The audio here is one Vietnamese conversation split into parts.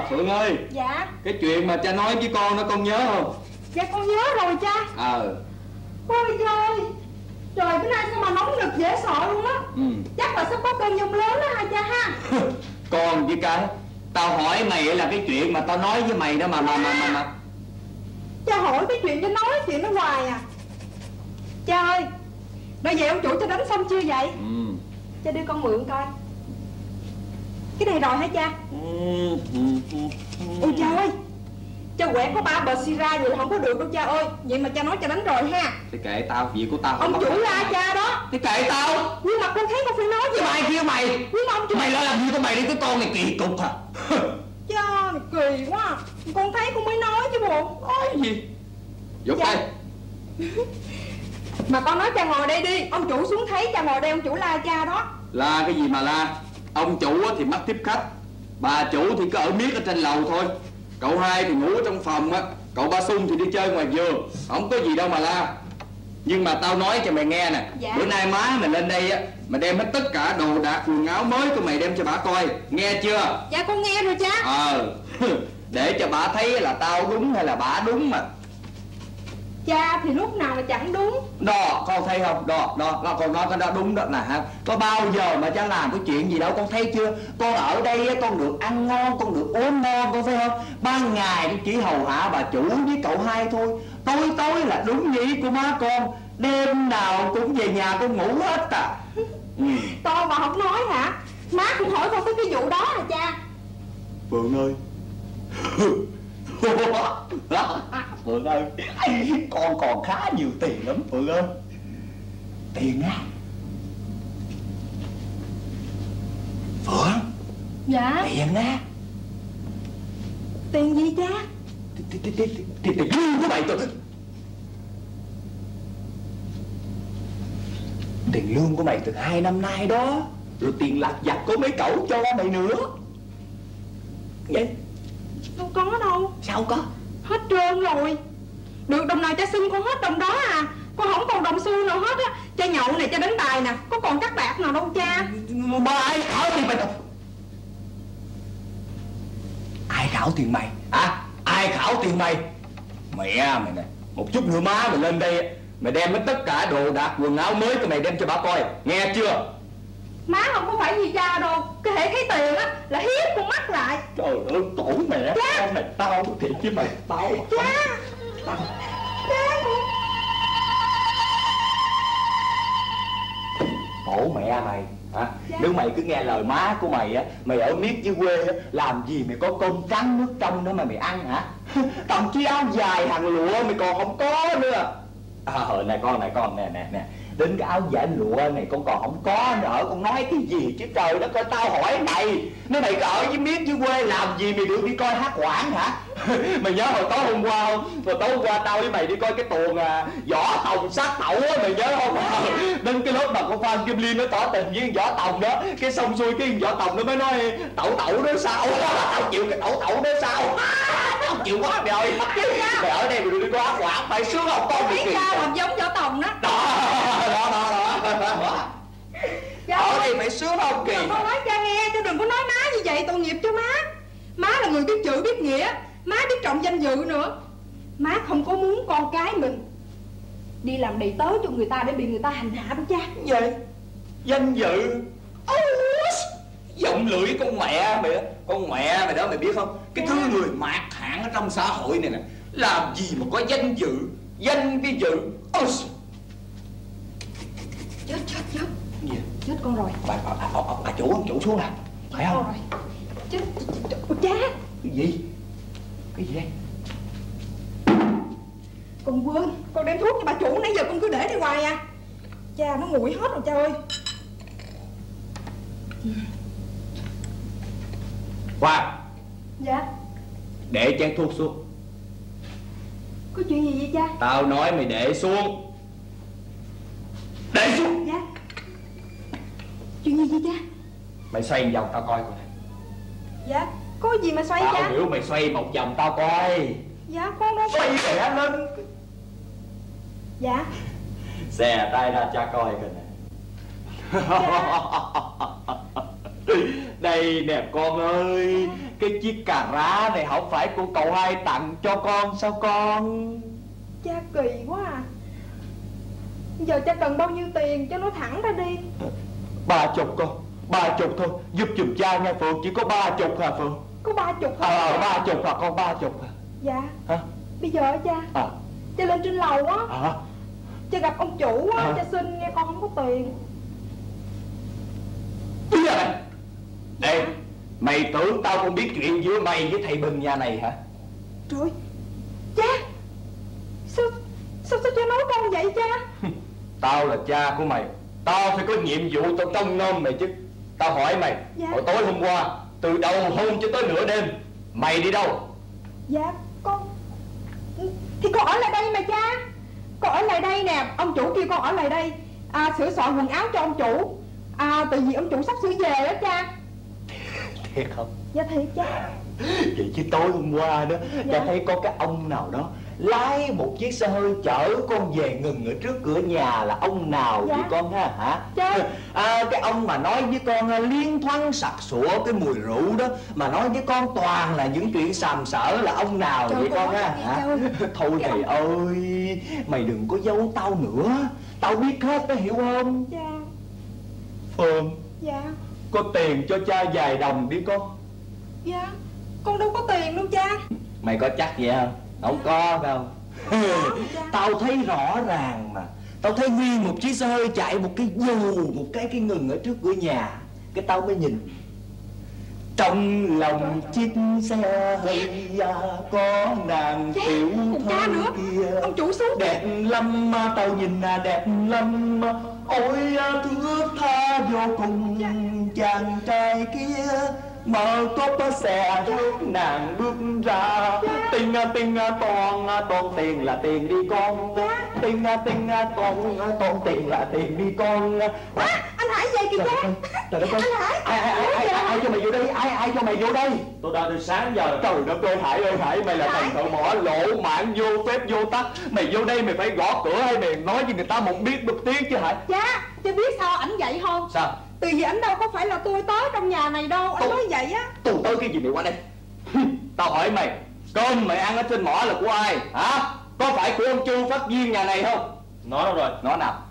Phượng ơi. Dạ. Cái chuyện mà cha nói với con đó con nhớ không? Dạ con nhớ rồi cha. Ôi trời, trời bữa nay sao mà nóng nực dễ sợ luôn á. Chắc là sắp có cơn giông lớn đó ha cha ha. Con với cái tao hỏi mày là cái chuyện mà tao nói với mày đó mà Cha hỏi cái chuyện cho nói chuyện nó hoài à. Cha ơi, bây giờ ông chủ cho đánh xong chưa vậy? Cha đưa con mượn coi. Cái này rồi hả cha? Ôi cha ơi, cha quẹt có 3 bờ sira vậy là không có được đâu cha ơi. Vậy mà cha nói cha đánh rồi ha. Thì kệ tao, việc của tao. Ông chủ la cha đó. Thì kệ tao. Nhưng mà con thấy con phải nói gì. Ai kêu mày? Nhưng mà ông chủ... Mày lo làm gì của mày đi, cái con này kỳ cục hả? Cha mày kỳ quá à. Con thấy con mới nói chứ bộ. Nói gì? Dục đây. Mà con nói cha ngồi đây đi. Ông chủ xuống thấy cha ngồi đây, ông chủ la cha đó. La cái gì mà la? Ông chủ thì mắc tiếp khách, bà chủ thì cứ ở miết ở trên lầu thôi. Cậu hai thì ngủ ở trong phòng á, cậu ba Sung thì đi chơi ngoài vườn. Không có gì đâu mà la. Nhưng mà tao nói cho mày nghe nè. Bữa nay má mày lên đây á, mày đem hết tất cả đồ đạc quần áo mới của mày đem cho bà coi, nghe chưa? Dạ con nghe rồi cha. Để cho bà thấy là tao đúng hay là bà đúng mà. Cha thì lúc nào mà chẳng đúng. Đó, con thấy không? Đó, con nói cái đó đúng đó nè ha. Có bao giờ mà cha làm cái chuyện gì đâu, con thấy chưa? Con ở đây con được ăn ngon, con được uống ngon, con thấy không? Ban ngày con chỉ hầu hạ bà chủ với cậu hai thôi. Tối là đúng ý của má con. Đêm nào cũng về nhà con ngủ hết à. To mà không nói hả? Má cũng hỏi con tới cái vụ đó hả cha? Phượng ơi. Phượng ơi, con còn khá nhiều tiền lắm Phượng ơi. Tiền á. Phượng. Dạ. Tiền á. Tiền gì cha? Tiền lương của mày tôi. Tiền lương của mày từ 2 năm nay đó. Rồi tiền lặt vặt của mấy cậu cho mày nữa. Vậy? Đâu có đâu. Sao có? Hết trơn rồi. Được đồng nào cha xưng con hết đồng đó à. Con không còn đồng xu nào hết á. Cha nhậu này, cha đánh bài nè, có còn cắt bạc nào đâu cha. Mà ai khảo tiền mày đâu? Ai khảo tiền mày? Hả? Ai khảo tiền mày? Mẹ mày nè, một chút nữa má mày lên đây, mày đem hết tất cả đồ đạc quần áo mới của mày đem cho bà coi, nghe chưa? Má không có phải gì cha đâu. Cái hệ cái tiền á là hiếp con mắt lại. Trời ơi, tổ mẹ. Con này tao thiệt chứ mày. Tao cha. Tổ mẹ mày hả? Nếu mày cứ nghe lời má của mày á, mày ở miết dưới quê á, làm gì mày có cơm trắng nước trong đó mà mày ăn hả? Thậm chí áo dài hàng lụa mày còn không có nữa. Này con nè. Đến cái áo giải lụa này con còn không có nữa. Con nói cái gì chứ trời đất ơi, tao hỏi mày. Nếu mày cứ ở với miết dưới quê làm gì mày được đi coi hát quảng hả? Mày nhớ hồi tối hôm qua không? Hồi tối hôm qua tao với mày đi coi cái tuồng Võ Tòng sát tẩu á, mày nhớ không? Đến cái lúc mà con Phan Kim Liên nó tỏ tình với Võ Tòng đó, cái xong xuôi cái Võ Tòng nó mới nói tẩu đó sao? Tao chịu cái tẩu đó sao? Tao chịu quá mày ơi. Mày ở đây mày đi coi hát quảng, mày sướng không? Con Thấy cha làm giống Võ Tòng đó. Ở đây mày sướng không kì? Con nói cha nghe chứ đừng có nói má như vậy, tội nghiệp cho má. Má là người biết chữ biết nghĩa, má biết trọng danh dự nữa. Má không có muốn con cái mình đi làm đầy tớ cho người ta để bị người ta hành hạ đâu cha. Vậy? Danh dự? Giọng lưỡi con mẹ mày đó. Con mẹ mày đó mày biết không? Cái thứ người mạt hạng ở trong xã hội này nè, làm gì mà có danh dự, danh cái dự. Chết Gì? Chết con rồi. Bà chủ, ông chủ xuống nè. Phải không? Rồi. Chết. Ôi cha. Cái gì? Cái gì đây? Con quên, con đem thuốc cho bà chủ, nãy giờ con cứ để đây hoài à. Cha nó nguội hết rồi cha ơi. Khoan. Dạ. Để chén thuốc xuống. Có chuyện gì vậy cha? Tao nói mày để xuống. Để xuống. Dạ. Chuyện gì vậy cha? Mày xoay vòng tao coi coi. Dạ. Có gì mà xoay cha? Tao hiểu mày xoay một vòng tao coi. Dạ con đâu. Xoay khẽ lên. Dạ. Xè tay ra cha coi kìa nè. Đây nè con ơi. cái chiếc cà rá này không phải của cậu hai tặng cho con sao con? Cha kỳ quá à. Giờ cha cần bao nhiêu tiền cho nó thẳng ra đi? 30 con, 30 thôi, giúp giùm cha nha Phượng, chỉ có 30 hả Phượng? Có 30 hả? 30 hả con, 30 hả? Dạ. Hả? Bây giờ cha, cha lên trên lầu á, cha gặp ông chủ á, cha xin nghe con không có tiền. Bây giờ này, ê, mày tưởng tao không biết chuyện giữa mày với thầy Bình nhà này hả? Trời, cha, sao cha nói con vậy cha? Tao là cha của mày, tao phải có nhiệm vụ tao trông nom mày chứ. Tao hỏi mày, hồi tối hôm qua, từ đầu hôm cho tới nửa đêm, mày đi đâu? Dạ, thì con ở lại đây mà cha. Con ở lại đây nè, ông chủ kêu con ở lại đây sửa soạn quần áo cho ông chủ. Tại vì ông chủ sắp sửa về đó cha. Thiệt không? Dạ thiệt cha. Vậy chứ tối hôm qua đó, cha thấy có cái ông nào đó lái một chiếc xe hơi chở con về ngừng ở trước cửa nhà, là ông nào vậy con ha hả? Cái ông mà nói với con liên thoăn sặc sụa cái mùi rượu đó, mà nói với con toàn là những chuyện sàm sỡ, là ông nào vậy con ha hả? Thôi thầy ơi, mày đừng có giấu tao nữa, tao biết hết đó hiểu không? Dạ. Phương. Dạ. Có tiền cho cha vài đồng đi con. Dạ, con đâu có tiền đâu cha. Mày có chắc vậy không? Không có đâu. Tao thấy rõ ràng mà. Tao thấy nguyên một chiếc xe hơi chạy một cái dù, một cái ngừng ở trước cửa nhà. Cái tao mới nhìn. Trong lòng chiếc xe hơi có nàng tiểu thơ kia. Ông chủ xuống. Đẹp lắm, tao nhìn đẹp lắm. Ôi thước tha vô cùng chàng trai kia. Mở cốp xe rước nàng bước ra. Tinh toàn tiền là tiền đi con. Tinh toàn tiền là tiền đi con. Anh Hải về kìa cha. Trời đất ơi, ai cho mày vô đây? Ai cho mày vô đây? Tôi đã từ sáng giờ. Trời đất ơi Hải ơi Hải, mày là thằng thợ mỏ lỗ mãn vô phép vô tắc. Mày vô đây mày phải gõ cửa hay mày nói với người ta một tiếng chứ Hải? Cha biết sao ảnh vậy không? Sao? Từ vì ảnh đâu có phải là tôi tới trong nhà này đâu. Anh nói vậy á. Tôi tới cái gì mày qua đây? Tao hỏi mày, cơm mày ăn ở trên mỏ là của ai hả? Có phải của ông Chu Phát Viên nhà này không? Nó đâu rồi? Nó nào?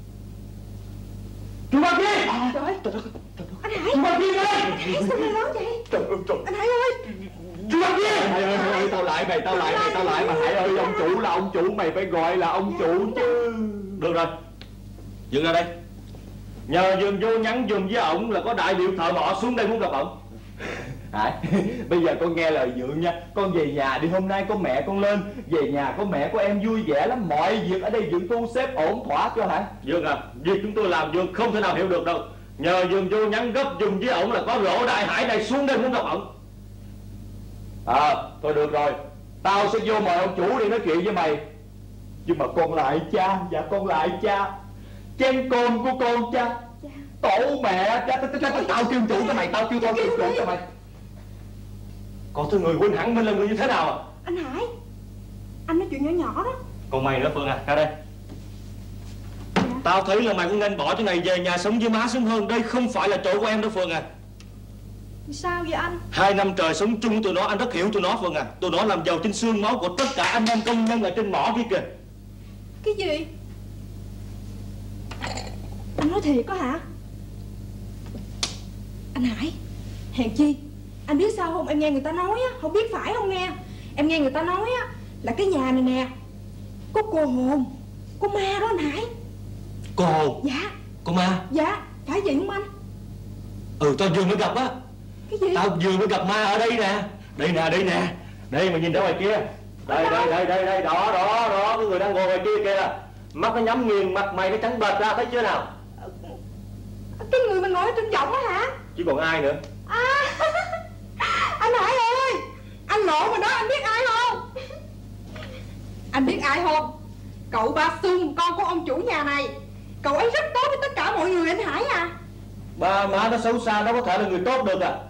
Chu Phát Viên! Trời ơi, anh Hải! Chu Phát Viên ơi! Anh Hải sao mày nói vậy? Trời ơi trời! Anh Hải ơi! Chu Phát Viên! Ơi, tao lại mà Hải ơi, ông chủ là ông chủ, mày phải gọi là ông chủ chứ. Được rồi, dừng ra đây. Nhờ dừng vô nhắn dùm với ổng là có đại biểu thợ mỏ xuống đây muốn gặp ổng. Hải, bây giờ con nghe lời Dượng nha. Con về nhà đi, hôm nay có mẹ con lên. Về nhà có mẹ của em vui vẻ lắm. Mọi việc ở đây Dượng thu xếp ổn thỏa cho Hải. Dượng à, việc chúng tôi làm Dượng không thể nào hiểu được đâu. Nhờ Dượng vô nhắn gấp dùm với ổng là có rổ đại Hải này xuống đây muốn gặp ổng. Thôi được rồi, tao sẽ vô mời ông chủ đi nói chuyện với mày. Nhưng mà con lại cha, dạ con lại cha. Chén cơm của con cha. Tổ mẹ cha, tao kêu chủ cho mày, tao kêu con kêu chủ cho mày. Con thưa người huynh hẳn mình là người như thế nào à? Anh Hải, anh nói chuyện nhỏ nhỏ đó. Còn mày nữa Phương à, ra đây. Tao thấy là mày cũng nên bỏ chỗ này về nhà sống với má sớm hơn. Đây không phải là chỗ của em đó Phương à. Sao vậy anh? 2 năm trời sống chung tụi nó, anh rất hiểu tụi nó Phương à. Tụi nó làm giàu trên xương máu của tất cả anh em công nhân ở trên mỏ kia kìa. Cái gì? Anh nói thiệt có hả? Anh Hải, hèn chi anh biết sao không? Em nghe người ta nói á, không biết phải không nghe. Em nghe người ta nói á là cái nhà này nè có cô hồn, có ma đó anh Hải. Cô hồn? Dạ. Cô ma? Dạ, phải vậy không anh? Tao vừa mới gặp á. Cái gì? Tao vừa mới gặp ma ở đây nè. Đây nè. Đây mà nhìn ra ngoài kia. Đây, đó, cái người đang ngồi ngoài kia kìa. Mắt nó nhắm nghiền, mặt mày nó trắng bệch ra, thấy chưa nào? Cái người mình ngồi ở trên võng á hả? Chứ còn ai nữa? Anh Hải ơi, anh lộ mà đó, anh biết ai không? Anh biết ai không? Cậu Ba Xuân, con của ông chủ nhà này. Cậu ấy rất tốt với tất cả mọi người anh Hải à. Ba má nó xấu xa, nó có thể là người tốt được à?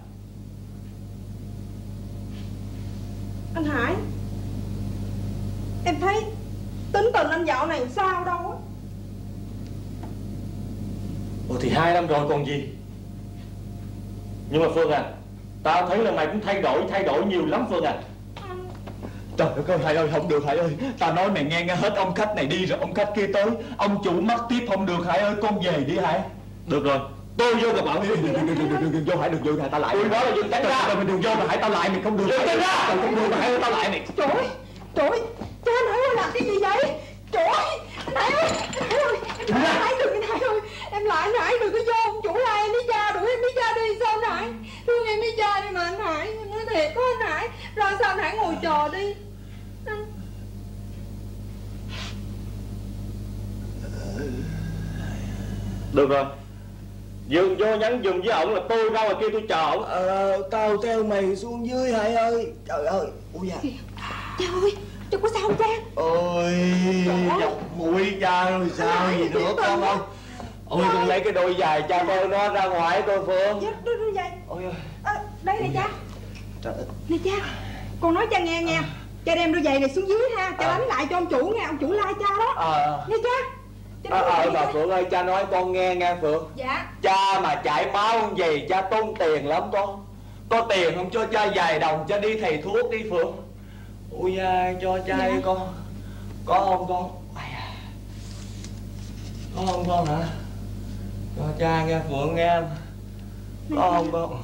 Anh Hải, em thấy tính tình anh dạo này sao đâu á. Thì 2 năm rồi còn gì. Nhưng mà Phương à, Tao thấy là mày cũng thay đổi nhiều lắm Phương à. Trời đất ơi Hải ơi, không được Hải ơi. Tao nói mày nghe hết ông khách này đi rồi ông khách kia tới, ông chủ mắc tiếp không được Hải ơi, con về đi Hải. Được rồi, tôi vô gặp bảo. Đừng vô Hải, đừng vô Hải, tao lại. Tôi nói là đừng tránh ra. Mày đừng vô mà Hải, tao lại mày không được. Đừng tránh ra. Tao không được Hải ơi, tao lại mày. Trời ơi, cha Hải ơi làm cái gì vậy? Trời ơi, Hải ơi, Hải đừng, Hải ơi, em lại Hải đừng có vô, ông chủ la em đi cha, đuổi em đi cha đi sao Hải? Thương em đi cha đi mà anh Hải, em nói thiệt có anh Hải, ra sao anh Hải ngồi chờ đi. Được rồi, dừng vô nhắn dùm với ổng là tôi ra ngoài kia tôi chờ ổng. Tao theo mày xuống dưới Hải ơi. Trời ơi, ui da. Cha ơi, cha có sao không cha? Ôi, dọc mũi cha rồi sao gì nữa con ơi. Ôi, con lấy cái đôi giày cha tôi nó ra ngoài tôi Phương. Đôi giày. Ôi ơi. Đây này cha. Nè cha, con nói cha nghe nha. Cha đem đôi giày này xuống dưới ha, cha đánh lại cho ông chủ nghe, ông chủ la cha đó. Nghe cha. Bà Phượng ơi, cha nói con nghe Phượng. Dạ. Cha mà chảy máu gì cha tốn tiền lắm con. Có tiền không cho cha vài đồng cho đi thầy thuốc đi Phượng. Ui da, cho cha đi con. Có không con? Có không con hả? Cho cha nghe Phượng nghe. Có không con?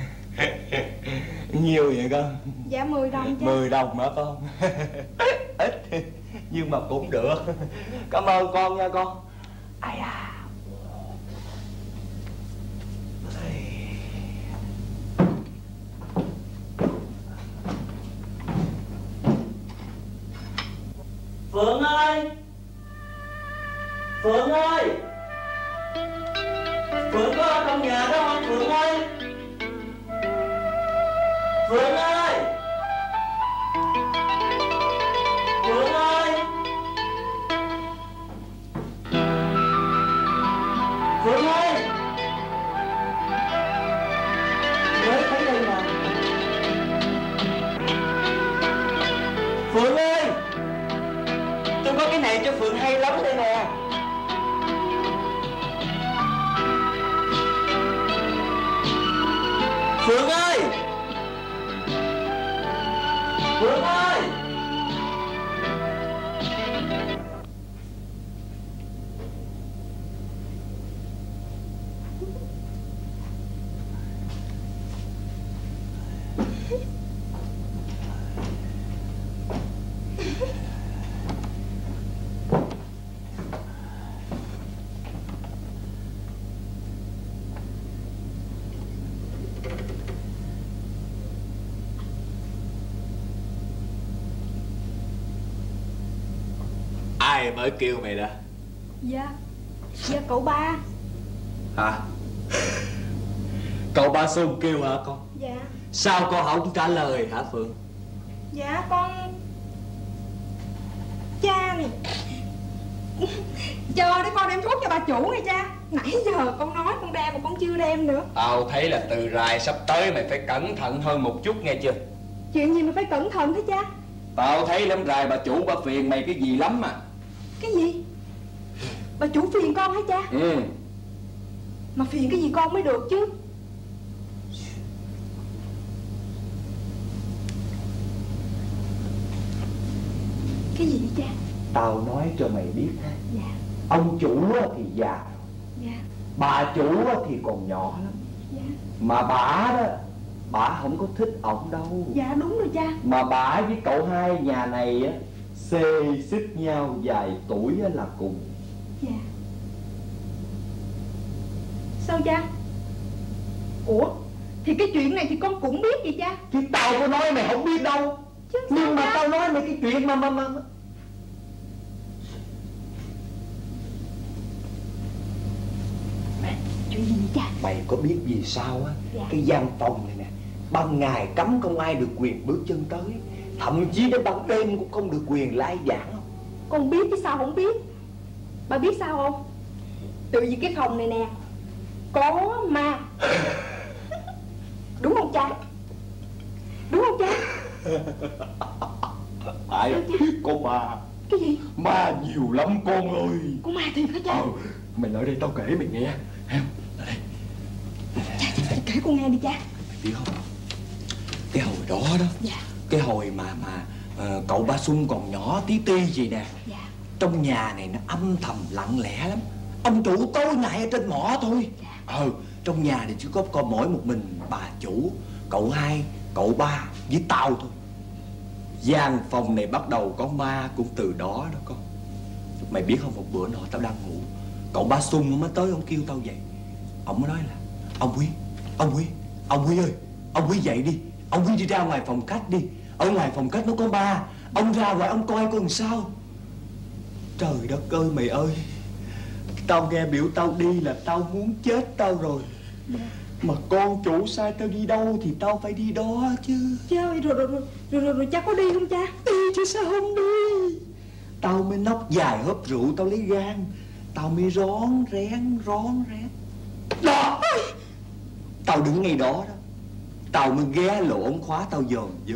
Nhiều vậy con? Dạ 10 đồng cha. 10 đồng hả con? Ít nhưng mà cũng được. Cảm ơn con nha con. Ai da. Phượng ơi! Phượng ơi! Phượng có ở trong nhà đó không Phượng ơi? Phượng ơi! Phượng ơi! Phượng ơi! Mới thấy đây nè. Phượng ơi! Tôi có cái này cho Phượng hay lắm đây nè. Phượng ơi! Phượng ơi! Ai mới kêu mày đó? Dạ cậu ba. Hả? Cậu ba Xuân kêu hả con? Dạ. Sao con không trả lời hả Phượng? Dạ con... Cha này, chờ để con đem thuốc cho bà chủ nghe cha. Nãy giờ con nói con đem mà con chưa đem nữa. Tao thấy là từ rày sắp tới mày phải cẩn thận hơn một chút nghe chưa? Chuyện gì mà phải cẩn thận thế cha? Tao thấy lắm rày bà chủ bà phiền mày cái gì lắm mà. Cái gì? Bà chủ phiền con hả cha? Ừ. Mà phiền cái gì con mới được chứ? Cái gì vậy cha? Tao nói cho mày biết ha. Dạ. Ông chủ thì già rồi. Dạ. Bà chủ thì còn nhỏ lắm. Dạ. Mà bà đó, bà không có thích ổng đâu. Dạ đúng rồi cha. Mà bà với cậu hai nhà này á xê xích nhau vài tuổi là cùng. Dạ. Sao cha? Ủa, thì cái chuyện này thì con cũng biết vậy cha. Chứ tao có nói mày không biết đâu. Chứ nhưng mà cha? tao nói mày cái chuyện mà Chuyện gì vậy cha? mày có biết vì sao á? Dạ. Cái gian phòng này nè, ban ngày cấm không ai được quyền bước chân tới, thậm chí đến ban đêm cũng không được quyền lai giảng không? Con biết chứ sao không biết. Bà biết sao không? Tự vì cái phòng này nè có ma. Đúng không cha? Đúng không cha? Phải, có ma. Cái gì? Ma nhiều lắm con ơi. Có ma thiệt hả cha? Mày nói đây tao kể mày nghe. Ở đây. Cha, kể con nghe đi cha. Mày biết không? Cái hồi đó đó. Dạ. Cái hồi mà cậu Ba Xuân còn nhỏ tí ti gì nè. Dạ. Trong nhà này nó âm thầm lặng lẽ lắm. Ông chủ tối ngày ở trên mỏ thôi. Dạ. Trong nhà thì chỉ có mỗi một mình bà chủ, cậu hai, cậu ba với tao thôi. Gian phòng này bắt đầu có ma cũng từ đó đó con. Mày biết không, một bữa nọ tao đang ngủ, cậu Ba Xuân mới tới, ông kêu tao dậy. Ông mới nói là: Ông Quý ơi, ông Quý dậy đi. Ông Quý đi ra ngoài phòng khách đi. Ở ngoài phòng khách nó có ma. Ông ra ngoài ông coi làm sao. Trời đất ơi mày ơi, tao nghe biểu tao đi là tao muốn chết tao rồi. Mà con chủ sai tao đi đâu thì tao phải đi đó chứ. Cha ơi, rồi cha có đi không cha? Đi chứ sao không đi. Tao mới nốc vài hớp rượu tao lấy gan. Tao mới rón rén đó. Tao đứng ngay đó đó. Tao mới ghé lỗ ống khóa tao dòm vô.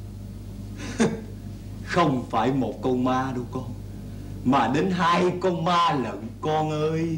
Không phải một con ma đâu con, mà đến 2 con ma lận con ơi.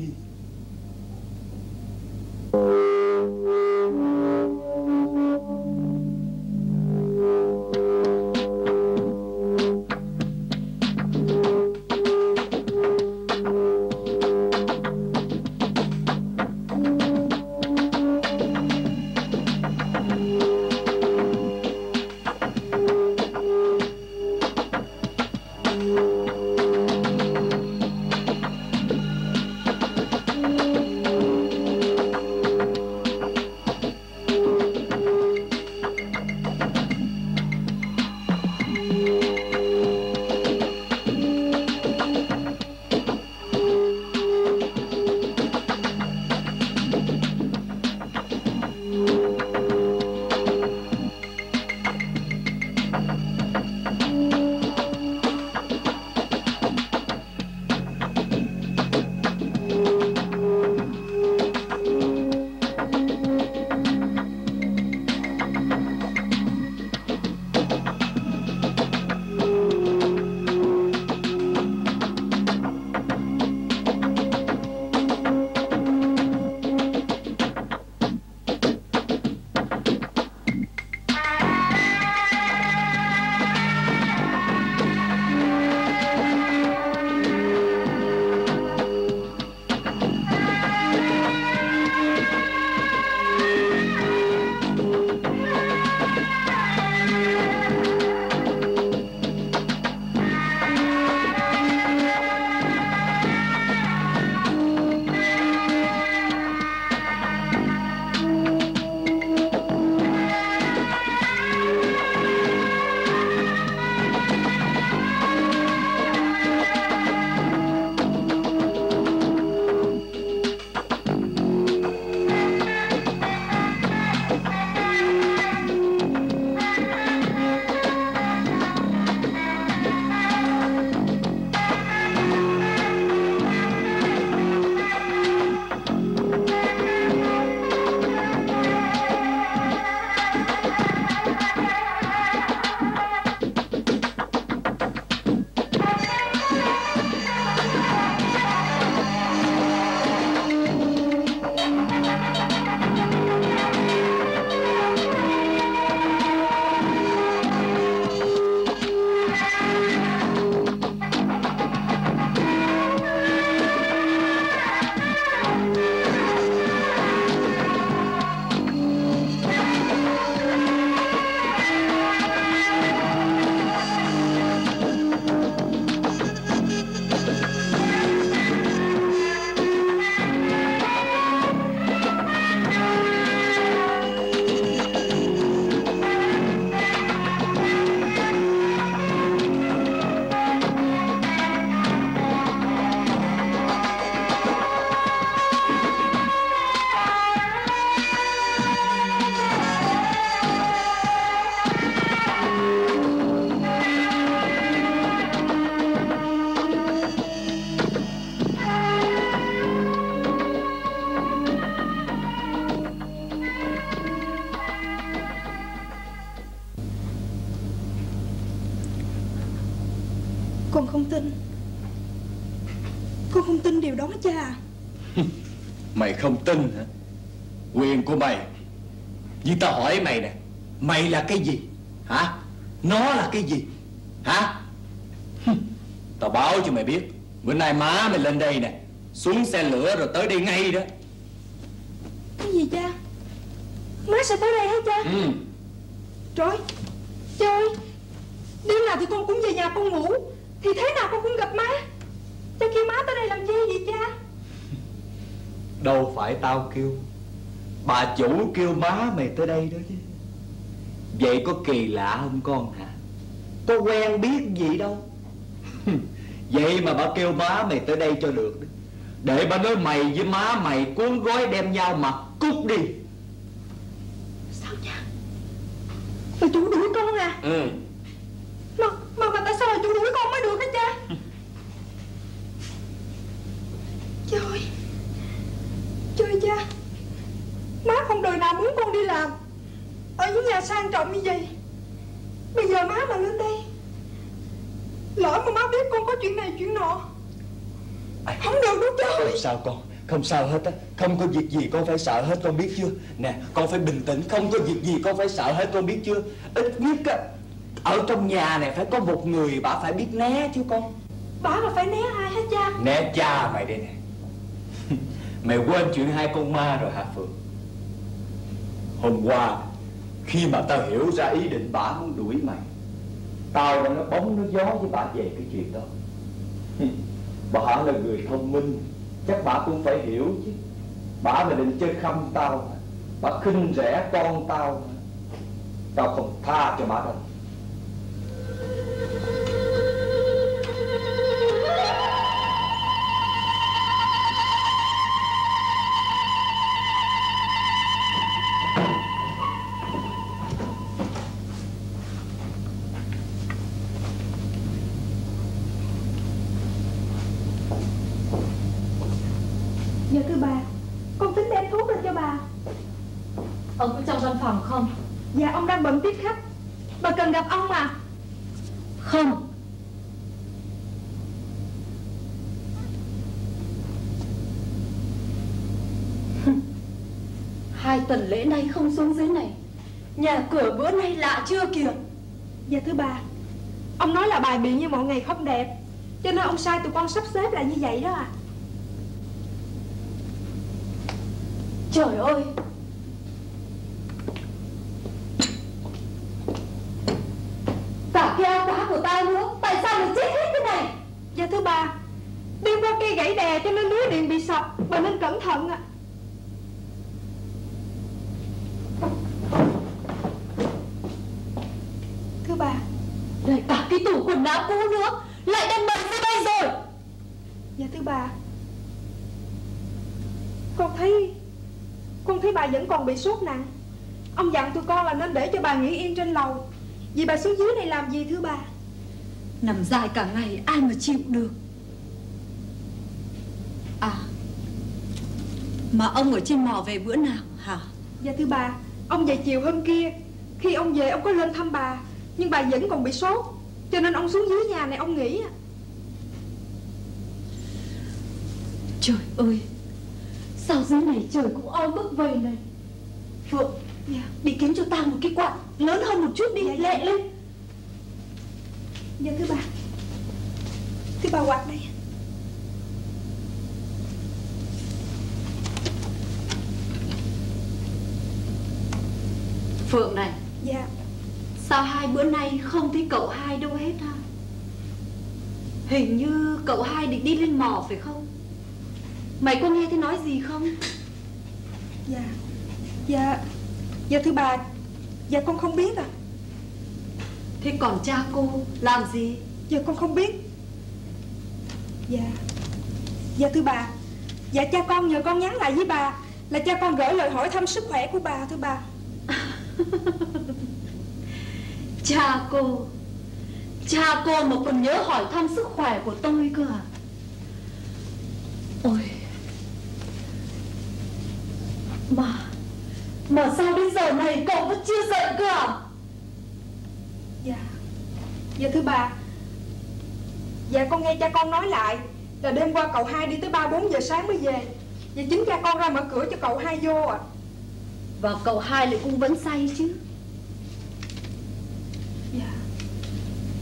Con không tin. Con không tin điều đó cha. Mày không tin hả? Quyền của mày. Nhưng tao hỏi mày nè, Mày là cái gì hả? Nó là cái gì hả? Tao báo cho mày biết, bữa nay má mày lên đây nè, xuống xe lửa rồi tới đây ngay đó. Cái gì cha? Má sẽ tới đây hả cha? Trời, cha ơi, đêm nào thì con cũng về nhà con ngủ, thì thế nào con cũng gặp má. Cha kêu má tới đây làm gì vậy cha? Đâu phải tao kêu, bà chủ kêu má mày tới đây đó chứ. Vậy có kỳ lạ không con hả? Có quen biết gì đâu. Vậy mà bà kêu má mày tới đây cho được đó. Để bà nói mày với má mày cuốn gói đem nhau mà cút đi. Sao cha? Bà chủ đuổi con à? Mà tại sao bà chủ đuổi con mới được hả cha? Trời, trời cha, má không đời nào muốn con đi làm ở những nhà sang trọng như vậy. Bây giờ má mà lên đây, lỡ mà má biết con có chuyện này chuyện nọ, không được đâu trời. Không sao con, không sao hết á. Không có việc gì con phải sợ hết, con biết chưa? Nè, con phải bình tĩnh, không có việc gì con phải sợ hết, con biết chưa? Ít nhất á, ở trong nhà này phải có một người bà phải biết né chứ con. Bà mà phải né ai hết cha? Né cha mày đây nè. Mày quên chuyện hai con ma rồi hả Phượng? Hôm qua khi mà tao hiểu ra ý định bà muốn đuổi mày, tao đã nói bóng nói gió với bà về cái chuyện đó. Bà là người thông minh, chắc bà cũng phải hiểu chứ. Bà mà định chơi khăm tao, bà khinh rẻ con tao, tao không tha cho bà đâu. Dạ thưa bà, con tính đem thuốc lên cho bà. Ông có trong văn phòng không? Dạ ông đang bận tiếp khách. Bà cần gặp ông à? Không. Hai tuần lễ nay không xuống dưới này, nhà cửa bữa nay lạ chưa kìa. Dạ thưa bà, ông nói là bài biện như mọi ngày không đẹp, cho nên ông sai tụi con sắp xếp lại như vậy đó à. Trời ơi, cả cái áo cá của tao nữa, tại sao lại chết hết thế này? Dạ thưa bà, đêm qua cây gãy đè cho nên lưới điện bị sập, bà nên cẩn thận ạ. Thưa bà, Rồi cả cái tủ quần áo cũ nữa lại đem bẩn ra đây rồi. dạ thưa bà, con thấy bà vẫn còn bị sốt nặng. Ông dặn tụi con là nên để cho bà nghỉ yên trên lầu. Vì bà xuống dưới này làm gì thưa bà? Nằm dài cả ngày ai mà chịu được. À, mà ông ở trên mò về bữa nào hả? Dạ thưa bà, ông về chiều hôm kia. Khi ông về ông có lên thăm bà, nhưng bà vẫn còn bị sốt, cho nên ông xuống dưới nhà này ông nghỉ. Trời ơi, sao dưới này trời cũng oi bức vầy này. Phượng, Dạ. đi kiếm cho tao một cái quạt lớn hơn một chút đi, Dạ, lẹ lên. Dạ thưa bà. Thưa bà, quạt đây. Phượng này, Dạ. sao hai bữa nay không thấy cậu hai đâu hết ha? Hình như cậu hai định đi lên mò phải không? Mày có nghe thấy nói gì không? Dạ thưa bà, dạ con không biết à. Thế còn cha cô làm gì? Dạ con không biết. Dạ thưa bà, dạ cha con nhờ con nhắn lại với bà là cha con gửi lời hỏi thăm sức khỏe của bà thưa bà. Cha cô mà còn nhớ hỏi thăm sức khỏe của tôi cơ à? Ôi, mà sao đến giờ này cậu vẫn chưa dậy cơ à? Dạ thưa bà, dạ con nghe cha con nói lại là đêm qua cậu hai đi tới 3-4 giờ sáng mới về. Và chính cha con ra mở cửa cho cậu hai vô à. Và cậu hai lại cũng vẫn say chứ?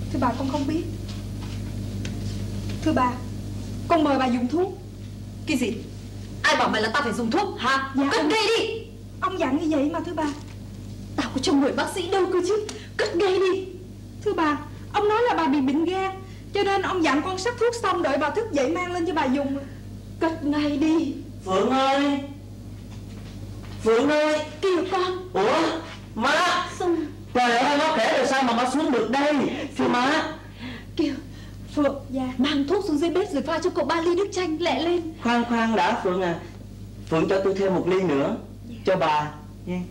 Thưa bà, con không biết. Thưa bà, con mời bà dùng thuốc. Cái gì? Ai bảo mày là tao phải dùng thuốc hả? Dạ, Cất ngay đi. Ông dặn như vậy mà thưa bà. Tao có trong người bác sĩ đâu cơ chứ. Cất ngay đi. Thưa bà, ông nói là bà bị bệnh gan, cho nên ông dặn con sắc thuốc xong đợi bà thức dậy mang lên cho bà dùng. Cất ngay đi. Phượng ơi, Phượng ơi. Kìa con. Ủa má. Xung. Trời ơi, nó khỏe rồi sao mà má xuống được đây. Thưa má. Kìa Phượng, dạ. mang thuốc xuống dưới bếp rồi pha cho cậu 3 ly nước chanh, lẹ lên. Khoan đã Phượng à. Phượng cho tôi thêm 1 ly nữa. Dạ. Cho bà nha.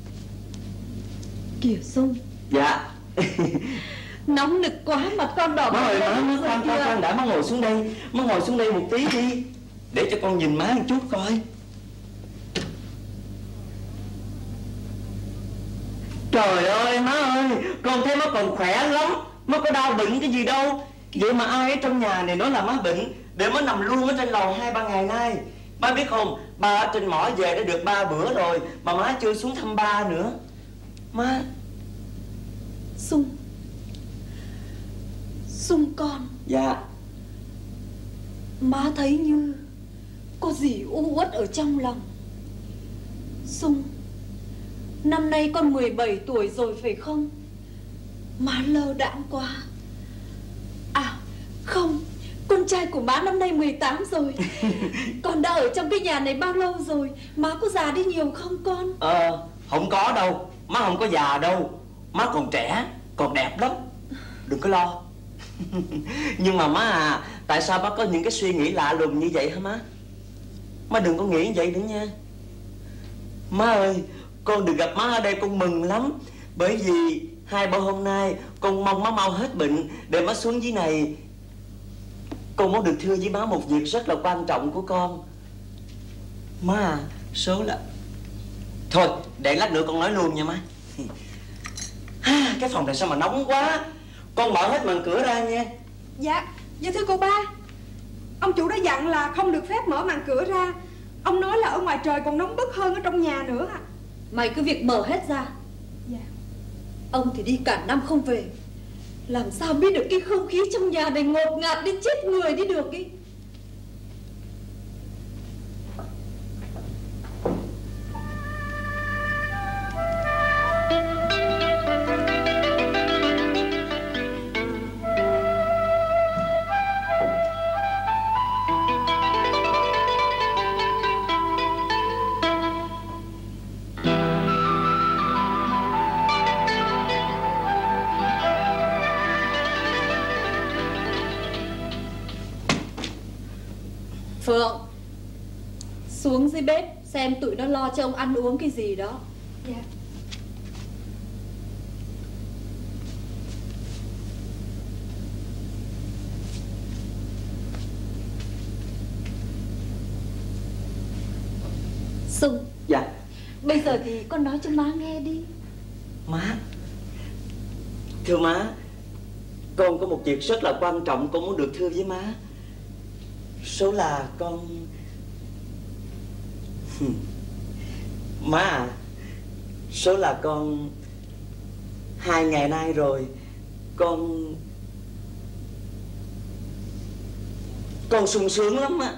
Kìa Xung. Dạ. Nóng nực quá mà con đỏ. Má ơi, má khoan đã, má ngồi xuống đây. Má ngồi xuống đây một tí đi, để cho con nhìn má một chút coi. Trời ơi má ơi, con thấy má còn khỏe lắm. Má có đau bệnh cái gì đâu. Vậy mà ai ở trong nhà này nói là má bệnh, để má nằm luôn ở trên lầu 2-3 ngày nay. Má biết không, ba ở trên mỏ về đã được 3 bữa rồi mà má chưa xuống thăm ba nữa. Má. Xung. Xung con. Dạ. Má thấy như có gì u uất ở trong lòng. Xung, năm nay con 17 tuổi rồi phải không? Má lơ đãng quá. À không, con trai của má năm nay 18 rồi. Con đã ở trong cái nhà này bao lâu rồi? Má có già đi nhiều không con? Không có đâu. Má không có già đâu. Má còn trẻ, còn đẹp lắm. Đừng có lo. Nhưng mà má à, tại sao má có những cái suy nghĩ lạ lùng như vậy hả má? Má đừng có nghĩ như vậy nữa nha. Má ơi, con được gặp má ở đây con mừng lắm. Bởi vì 2-3 hôm nay con mong má mau hết bệnh để má xuống dưới này. Con muốn được thưa với má một việc rất là quan trọng của con. Má à, số là... Thôi, để lát nữa con nói luôn nha má. Cái phòng này sao mà nóng quá. Con mở hết màn cửa ra nha. Dạ, dạ thưa cô ba. Ông chủ đã dặn là không được phép mở màn cửa ra. Ông nói là ở ngoài trời còn nóng bức hơn ở trong nhà nữa ạ. Mày cứ việc mở hết ra. Dạ. Ông thì đi cả năm không về, làm sao biết được cái không khí trong nhà này ngột ngạt đến chết người đi được ý. Phượng, xuống dưới bếp xem tụi nó lo cho ông ăn uống cái gì đó. Dạ. Sung. Dạ. Bây giờ thì con nói cho má nghe đi. Má. Thưa má, con có một việc rất là quan trọng con muốn được thưa với má. Số là con... Má à, số là con 2 ngày nay rồi con sung sướng lắm á.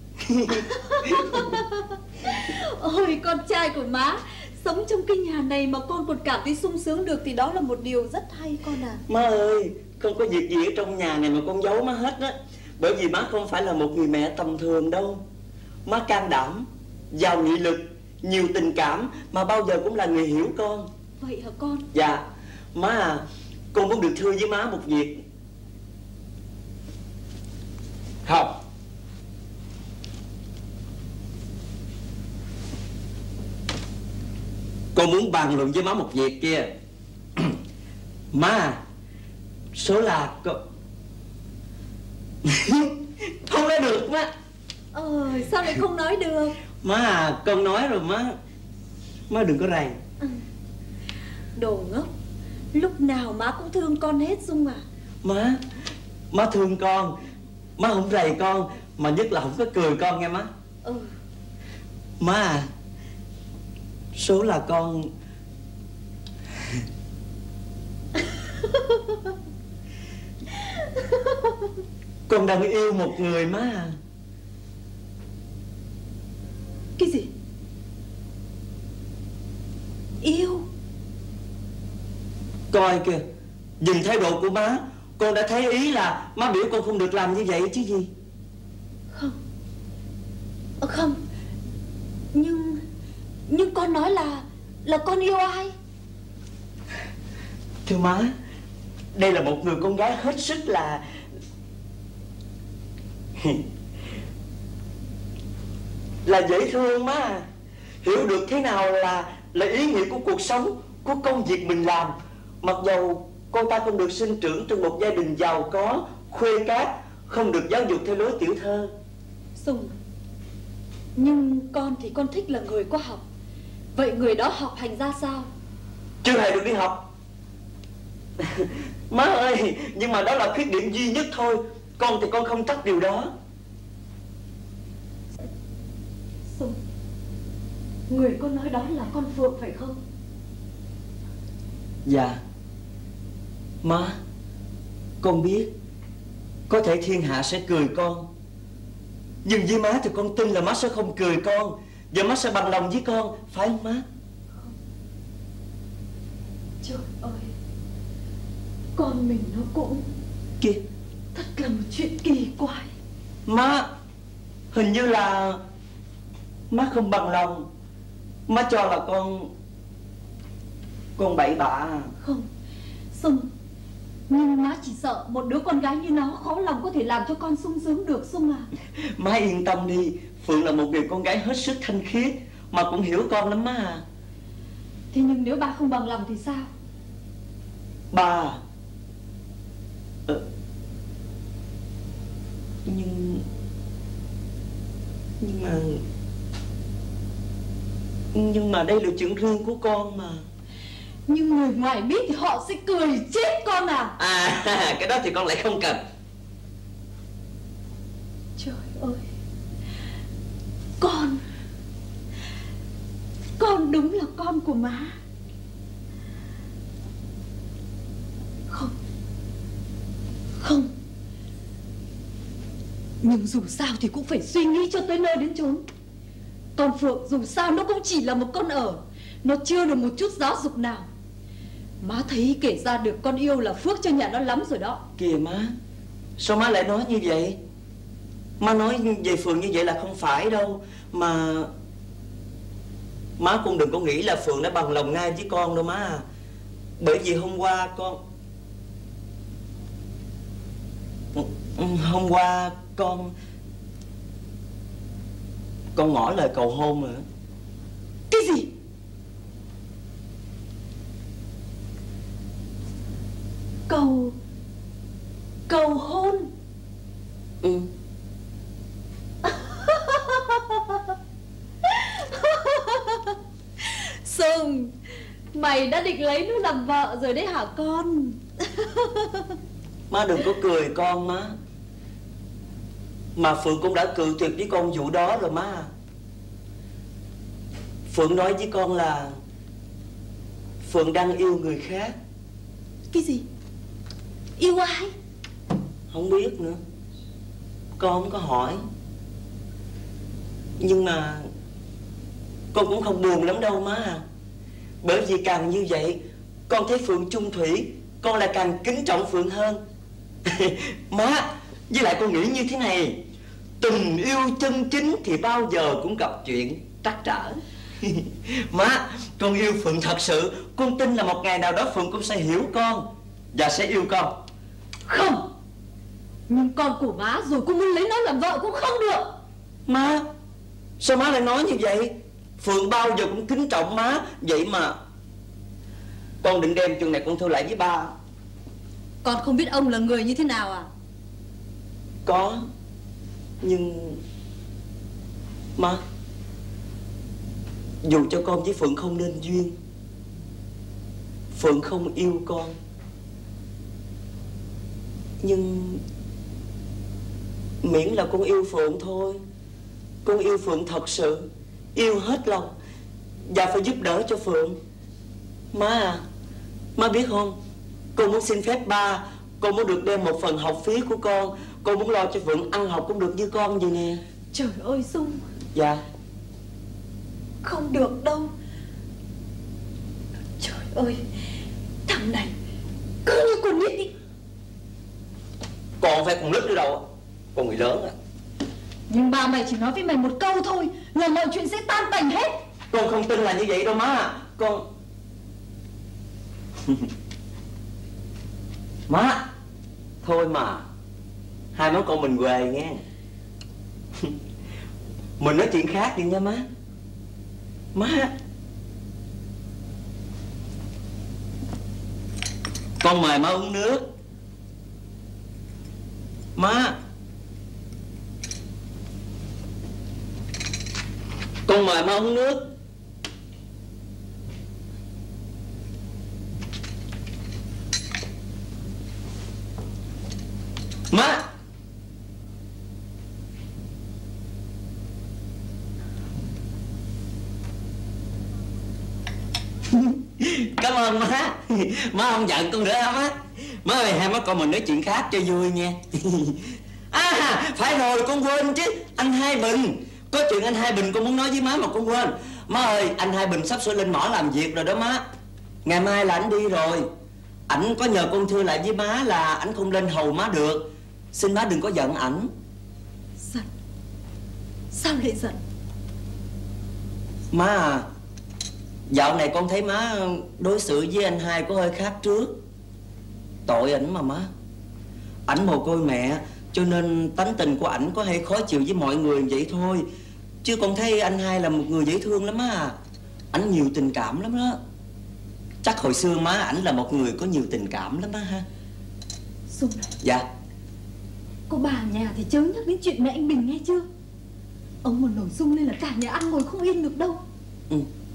Ôi con trai của má, sống trong cái nhà này mà con còn cảm thấy sung sướng được thì đó là một điều rất hay con à. Má ơi, không có việc gì ở trong nhà này mà con giấu má hết á. Bởi vì má không phải là một người mẹ tầm thường đâu. Má can đảm, giàu nghị lực, nhiều tình cảm, mà bao giờ cũng là người hiểu con. Vậy hả con? Dạ. Má à, con muốn được thưa với má một việc. Không. Con muốn bàn luận với má một việc kia. Má à, số là con... Không nói được má. Sao lại không nói được? Má à, con nói rồi má đừng có rầy. Đồ ngốc, lúc nào má cũng thương con hết Dung à. Má thương con, má không rầy con, mà nhất là không có cười con nghe má. Má à, số là con Con đang yêu một người má à. Cái gì? Yêu? Coi kìa, nhìn thái độ của má, con đã thấy ý là má biểu con không được làm như vậy chứ gì. Không. Không. Nhưng con nói là con yêu ai? Thưa má, đây là một người con gái hết sức là dễ thương má à. Hiểu được thế nào là ý nghĩa của cuộc sống, của công việc mình làm. Mặc dầu con ta không được sinh trưởng trong một gia đình giàu có, khuê cát, không được giáo dục theo lối tiểu thơ. Sùng, nhưng con thì con thích là người có học. Vậy người đó học hành ra sao? Chưa hề được đi học. Má ơi, nhưng mà đó là khuyết điểm duy nhất thôi. Con thì con không trách điều đó. Sùng, người con nói đó là con Phượng phải không? Dạ. Má, con biết có thể thiên hạ sẽ cười con, nhưng với má thì con tin là má sẽ không cười con, và má sẽ bằng lòng với con, phải không má? Không. Trời ơi, con mình nó cũng Kìa, thật là một chuyện kỳ quái. Má, hình như là má không bằng lòng. Má cho là con bậy bạ à. Không, Sung, nhưng má chỉ sợ một đứa con gái như nó khó lòng có thể làm cho con sung sướng được, Sung à. Má yên tâm đi, Phượng là một người con gái hết sức thanh khiết, mà cũng hiểu con lắm má à. Thế nhưng nếu ba không bằng lòng thì sao? Ba nhưng mà đây là chuyện riêng của con mà. Nhưng người ngoài biết thì họ sẽ cười chết con à. À, cái đó thì con lại không cần. Trời ơi, con đúng là con của má. Không, nhưng dù sao thì cũng phải suy nghĩ cho tới nơi đến chốn. Con Phượng dù sao nó cũng chỉ là một con ở, nó chưa được một chút giáo dục nào. Má thấy kể ra được con yêu là phước cho nhà nó lắm rồi đó. Kìa má, sao má lại nói như vậy? Má nói về Phượng như vậy là không phải đâu. Mà má cũng đừng có nghĩ là Phượng đã bằng lòng ngay với con đâu má à. Bởi vì hôm qua con ngỏ lời cầu hôn rồi. Cái gì? Cầu hôn? Ừ. Sùng, mày đã định lấy nó làm vợ rồi đấy hả con? Má đừng có cười con má. Mà Phượng cũng đã cự tuyệt với con vụ đó rồi má. Phượng nói với con là Phượng đang yêu người khác. Cái gì? Yêu ai? Không biết nữa, con không có hỏi. Nhưng mà con cũng không buồn lắm đâu má à. Bởi vì càng như vậy con thấy Phượng chung thủy, con lại càng kính trọng Phượng hơn. Má, với lại con nghĩ như thế này, tình yêu chân chính thì bao giờ cũng gặp chuyện trắc trở. Má, con yêu Phượng thật sự. Con tin là một ngày nào đó Phượng cũng sẽ hiểu con và sẽ yêu con. Không, nhưng con của má dù con muốn lấy nó làm vợ cũng không được. Má, sao má lại nói như vậy? Phượng bao giờ cũng kính trọng má. Vậy mà con định đem chuyện này con thưa lại với ba. Con không biết ông là người như thế nào à? Có, nhưng má, dù cho con với Phượng không nên duyên, Phượng không yêu con, nhưng miễn là con yêu Phượng thôi. Con yêu Phượng thật sự, yêu hết lòng, và phải giúp đỡ cho Phượng. Má à, má biết không, con muốn xin phép ba Con muốn được đem một phần học phí của con muốn lo cho Phượng ăn học cũng được như con vậy nè. Trời ơi Dung. Dạ. Không được đâu. Trời ơi, thằng này cứ như con nít đi. Con phải con nít nữa đâu, con người lớn à. Nhưng ba mày chỉ nói với mày một câu thôi là mọi chuyện sẽ tan tành hết. Con không tin là như vậy đâu má. Con má, thôi mà hai má con mình về nghe. Mình nói chuyện khác đi nha má. Má, con mời má uống nước. Má, con mời má uống nước. Má. Cảm ơn má. Má không giận con nữa hả má? Má ơi, hai má con mình nói chuyện khác cho vui nha. À, phải rồi, con quên chứ. Anh Hai Bình. Có chuyện anh Hai Bình con muốn nói với má mà con quên. Má ơi, anh Hai Bình sắp sửa lên mỏ làm việc rồi đó má. Ngày mai là anh đi rồi. Ảnh có nhờ con thưa lại với má là ảnh không lên hầu má được. Xin má đừng có giận ảnh. Giận? Sao lại giận? Má à, dạo này con thấy má đối xử với anh Hai có hơi khác trước. Tội ảnh mà má. Ảnh mồ côi mẹ, cho nên tánh tình của ảnh có hay khó chịu với mọi người vậy thôi. Chứ con thấy anh Hai là một người dễ thương lắm á. Ảnh nhiều tình cảm lắm đó. Chắc hồi xưa má ảnh là một người có nhiều tình cảm lắm á ha. Dung này. Dạ. Có bà ở nhà thì chớ nhắc đến chuyện mẹ anh Bình nghe chưa? Ông mà nổi Dung lên là cả nhà ăn ngồi không yên được đâu. Ừ.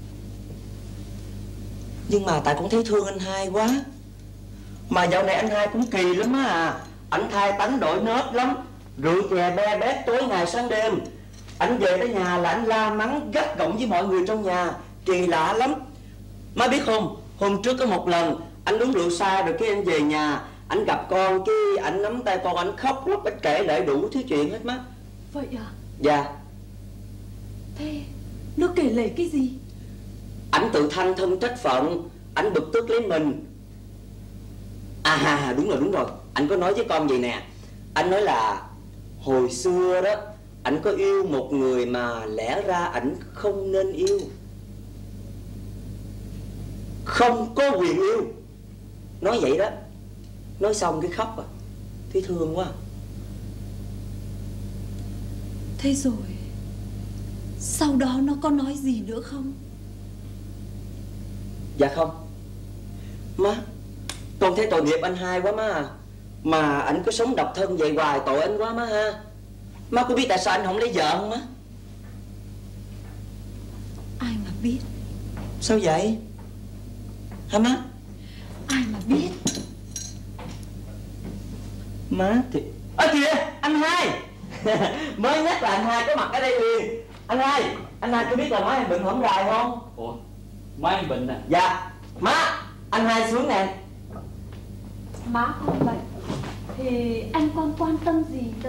Nhưng mà tại con thấy thương anh Hai quá. Mà dạo này anh Hai cũng kỳ lắm á. Ảnh thay tánh đổi nết lắm. Rượu chè be bét tối ngày sáng đêm. Ảnh về tới nhà là ảnh la mắng gắt gỏng với mọi người trong nhà. Kỳ lạ lắm. Má biết không, hôm trước có một lần anh uống rượu say rồi cái anh về nhà, anh gặp con cái anh nắm tay con, anh khóc lóc, anh kể lại đủ thứ chuyện hết má. Vậy à? Dạ. Thế nó kể lể cái gì? Ảnh tự than thân trách phận, ảnh bực tức lấy mình. À đúng rồi, anh có nói với con vậy nè. Anh nói là hồi xưa đó ảnh có yêu một người mà lẽ ra ảnh không nên yêu, không có quyền yêu. Nói vậy đó. Nói xong cái khóc à. Thấy thương quá. Thế rồi sau đó nó có nói gì nữa không? Dạ không. Má, con thấy tội nghiệp anh Hai quá má à. Mà ảnh cứ sống độc thân vậy hoài tội anh quá má ha. Má có biết tại sao anh không lấy vợ không má? Ai mà biết. Sao vậy hả má? Ai mà biết. Má thì... Ơ kìa, anh Hai. Mới nhắc là anh Hai có mặt ở đây liền. Anh Hai có biết là má anh Bình hổm rài không? Ủa, má anh Bình à? Dạ. Má, anh Hai xuống nè. Má con bệnh thì anh con quan tâm gì tới?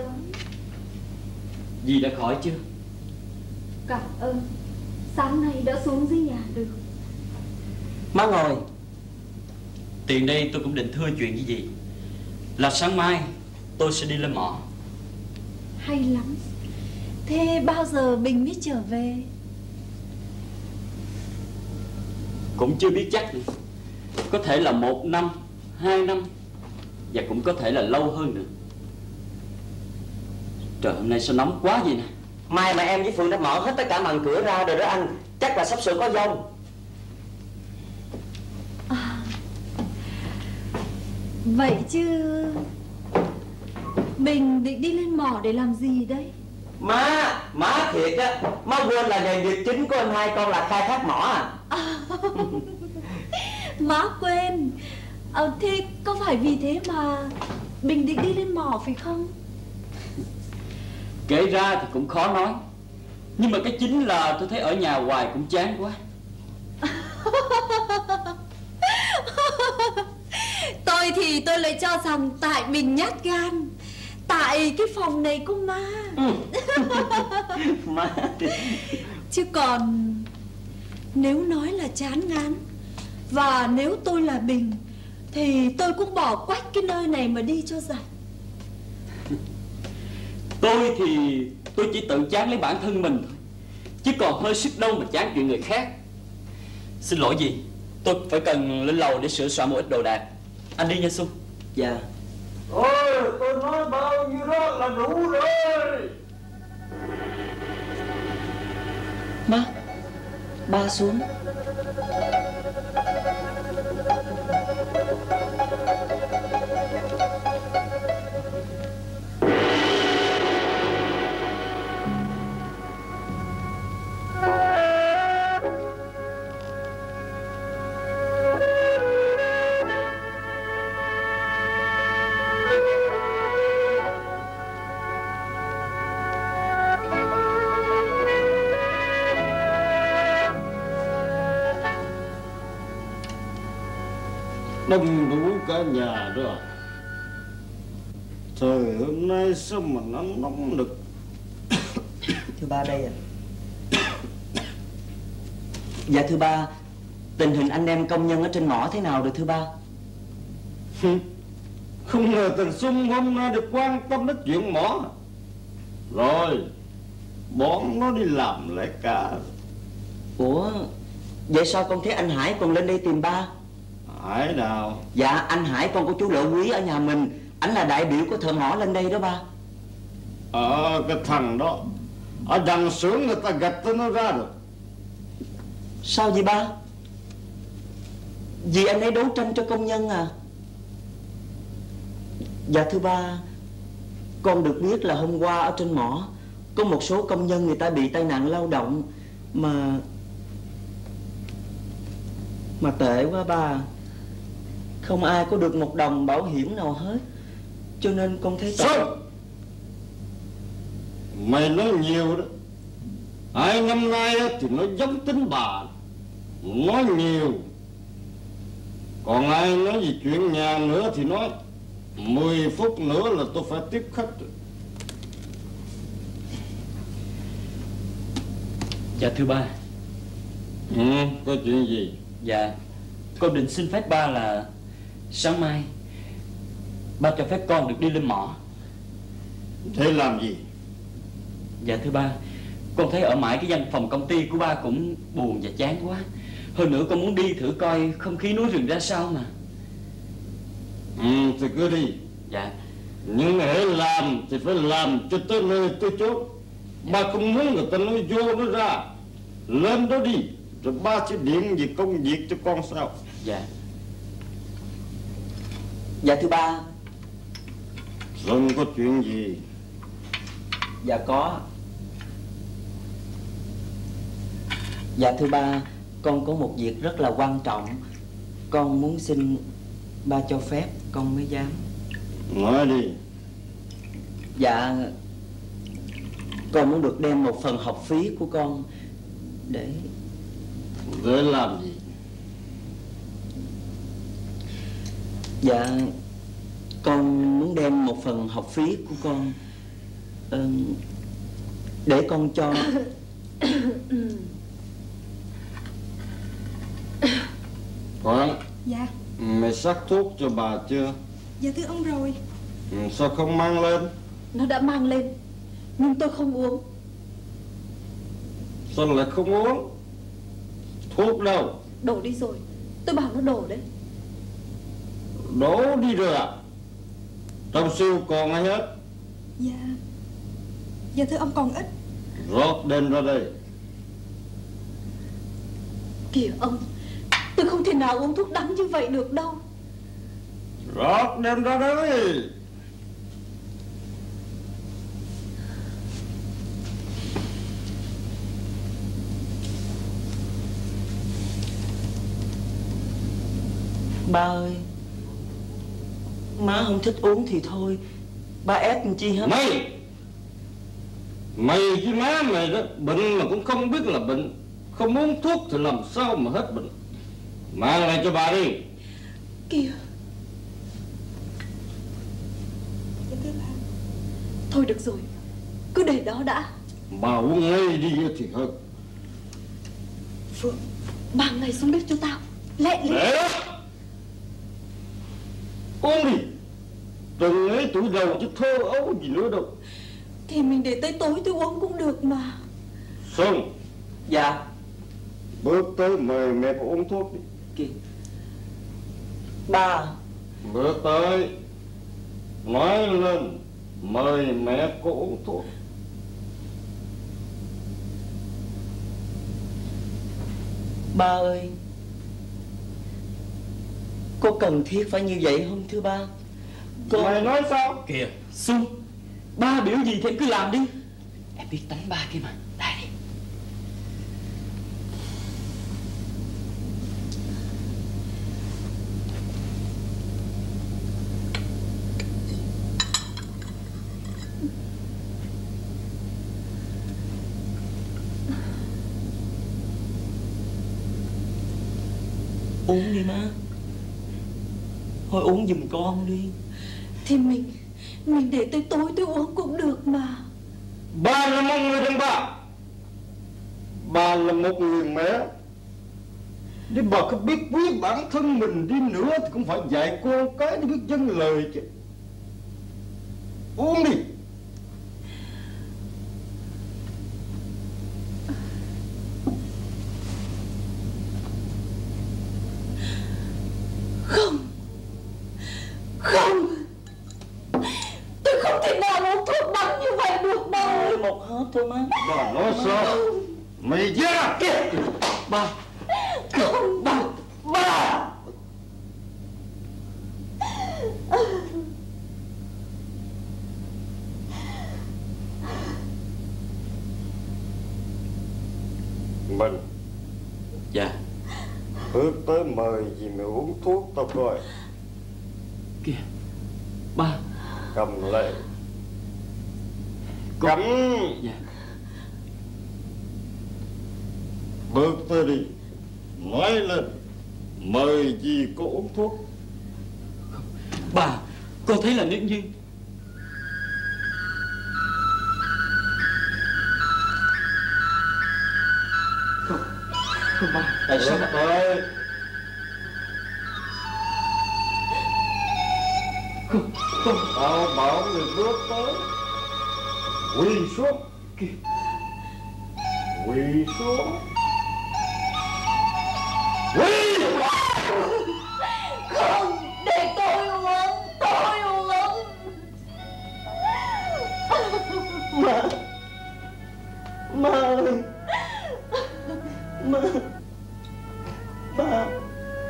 Dì đã khỏi chưa? Cảm ơn. Sáng nay đã xuống dưới nhà được. Má ngồi. Tiền đây tôi cũng định thưa chuyện với dì là sáng mai tôi sẽ đi lên mỏ. Hay lắm. Thế bao giờ Bình mới trở về? Cũng chưa biết chắc nữa. Có thể là 1 năm, 2 năm, và cũng có thể là lâu hơn nữa. Trời, hôm nay sao nóng quá vậy nè. Mai mà em với Phượng đã mở hết tất cả màn cửa ra rồi đó anh. Chắc là sắp sửa có dông. À, vậy chứ Bình định đi lên mỏ để làm gì đây? Má thiệt á. Má quên là nghề nghiệp chính của anh Hai con là khai thác mỏ à? Má quên. Thế có phải vì thế mà Bình định đi lên mỏ phải không? Kể ra thì cũng khó nói. Nhưng mà cái chính là tôi thấy ở nhà hoài cũng chán quá. Tôi thì tôi lại cho rằng tại mình nhát gan, tại cái phòng này có ma. Ma. Chứ còn nếu nói là chán ngán, và nếu tôi là Bình thì tôi cũng bỏ quách cái nơi này mà đi cho rảnh. Tôi thì tôi chỉ tự chán lấy bản thân mình thôi, chứ còn hơi sức đâu mà chán chuyện người khác. Xin lỗi gì, tôi phải cần lên lầu để sửa soạn một ít đồ đạc. Anh đi nha Xuân. Dạ. Ôi, tôi nói bao nhiêu đó là đủ rồi. Má, ba xuống. Đông đủ cả nhà đó. Trời hôm nay sao mà nó nóng nực. Thưa ba đây ạ. Dạ thưa ba, tình hình anh em công nhân ở trên mỏ thế nào rồi thưa ba? Không ngờ thằng Xuân hôm nay được quan tâm đến chuyện mỏ. Rồi bọn nó đi làm lại cả. Ủa, vậy sao con thấy anh Hải còn lên đây tìm ba? Hải nào? Dạ anh Hải con của chú Lộ Quý ở nhà mình. Anh là đại biểu của thợ mỏ lên đây đó ba. Cái thằng đó ở đằng xưởng người ta gạch cho nó ra rồi. Sao vậy ba? Vì anh ấy đấu tranh cho công nhân à? Dạ thưa ba, con được biết là hôm qua ở trên mỏ có một số công nhân người ta bị tai nạn lao động mà tệ quá ba. Không ai có được một đồng bảo hiểm nào hết. Cho nên con thấy Sao? Mày nói nhiều đó. 2 năm nay thì nó giống tính bà, nói nhiều. Còn ai nói về chuyện nhà nữa thì nói 10 phút nữa là tôi phải tiếp khách. Dạ thưa ba. Có chuyện gì? Dạ, con định xin phép ba là sáng mai ba cho phép con được đi lên mỏ. Thế làm gì? Dạ thưa ba, con thấy ở mãi cái văn phòng công ty của ba cũng buồn và chán quá. Hơn nữa con muốn đi thử coi không khí núi rừng ra sao mà. Thì cứ đi. Dạ. Nhưng hễ làm thì phải làm cho tới nơi tới chốn. Ba không muốn người ta nói vô nó ra. Lên đó đi, rồi ba sẽ điện về công việc cho con sao. Dạ. Dạ thưa ba. Không có chuyện gì? Dạ có. Dạ thưa ba, con có một việc rất là quan trọng. Con muốn xin ba cho phép con mới dám. Nói đi. Dạ, con muốn được đem một phần học phí của con để làm gì? Dạ, con muốn đem một phần học phí của con để con cho. Khoan. Dạ. Mày sắc thuốc cho bà chưa? Dạ thưa ông rồi. Sao không mang lên? Nó đã mang lên, nhưng tôi không uống. Sao lại không uống? Thuốc đâu? Đổ đi rồi. Tôi bảo nó đổ đấy. Đổ đi rồi à? Trong siêu còn ai hết? Dạ. Dạ thưa ông còn ít. Rót đem ra đây. Kìa ông, tôi không thể nào uống thuốc đắng như vậy được đâu. Rót đem ra đây. Ba ơi, má không thích uống thì thôi, ba ép làm chi hết. Mày với má mày đó, bệnh mà cũng không biết là bệnh. Không uống thuốc thì làm sao mà hết bệnh. Mang lại cho bà đi. Kìa, Thôi được rồi, cứ để đó đã. Bà uống ngay đi thì hơn. Phượng, mang ngay xuống bếp cho tao. Lẹ lên. Để uống đi. Từng ấy tuổi đầu chứ thơ ấu gì nữa đâu. Thì mình để tới tối tôi uống cũng được mà. Xuân. Dạ. Bước tới mời mẹ cô uống thuốc đi. Kìa. Ba. Bước tới nói lên mời mẹ cô uống thuốc. Ba ơi, có cần thiết phải như vậy không thưa ba? Mày nói sao? Kìa Xuân, ba biểu gì thì em cứ làm đi. Em biết tánh ba kia mà. Đây đi. Uống đi má. Thôi uống giùm con đi. Thì mình để tới tối tôi uống cũng được mà. Ba là một người đàn bà. Bà là một người mẹ. Nếu bà có biết quý bản thân mình đi nữa thì cũng phải dạy con cái để biết vâng lời chứ. Uống đi. Không. Tôi không thể nào uống thuốc đắng như vậy được đâu. Một hết thôi má. Bà nói sao? Mày ra kìa. Ba. Không. Ba. Mình. Dạ. Bước tới mời gì mày uống thuốc tao coi. Kìa ba. Cầm lại. Cầm. Dạ. Bước tới đi. Nói lên mời gì có uống thuốc. Bà, con thấy là nếu như không ba. Tại sao Bước tới. Không. Tao bảo người bước tới. Quỳ xuống. Quỳ xuống. Quỳ. Không, để tôi uống. Má ơi. Má. Ba.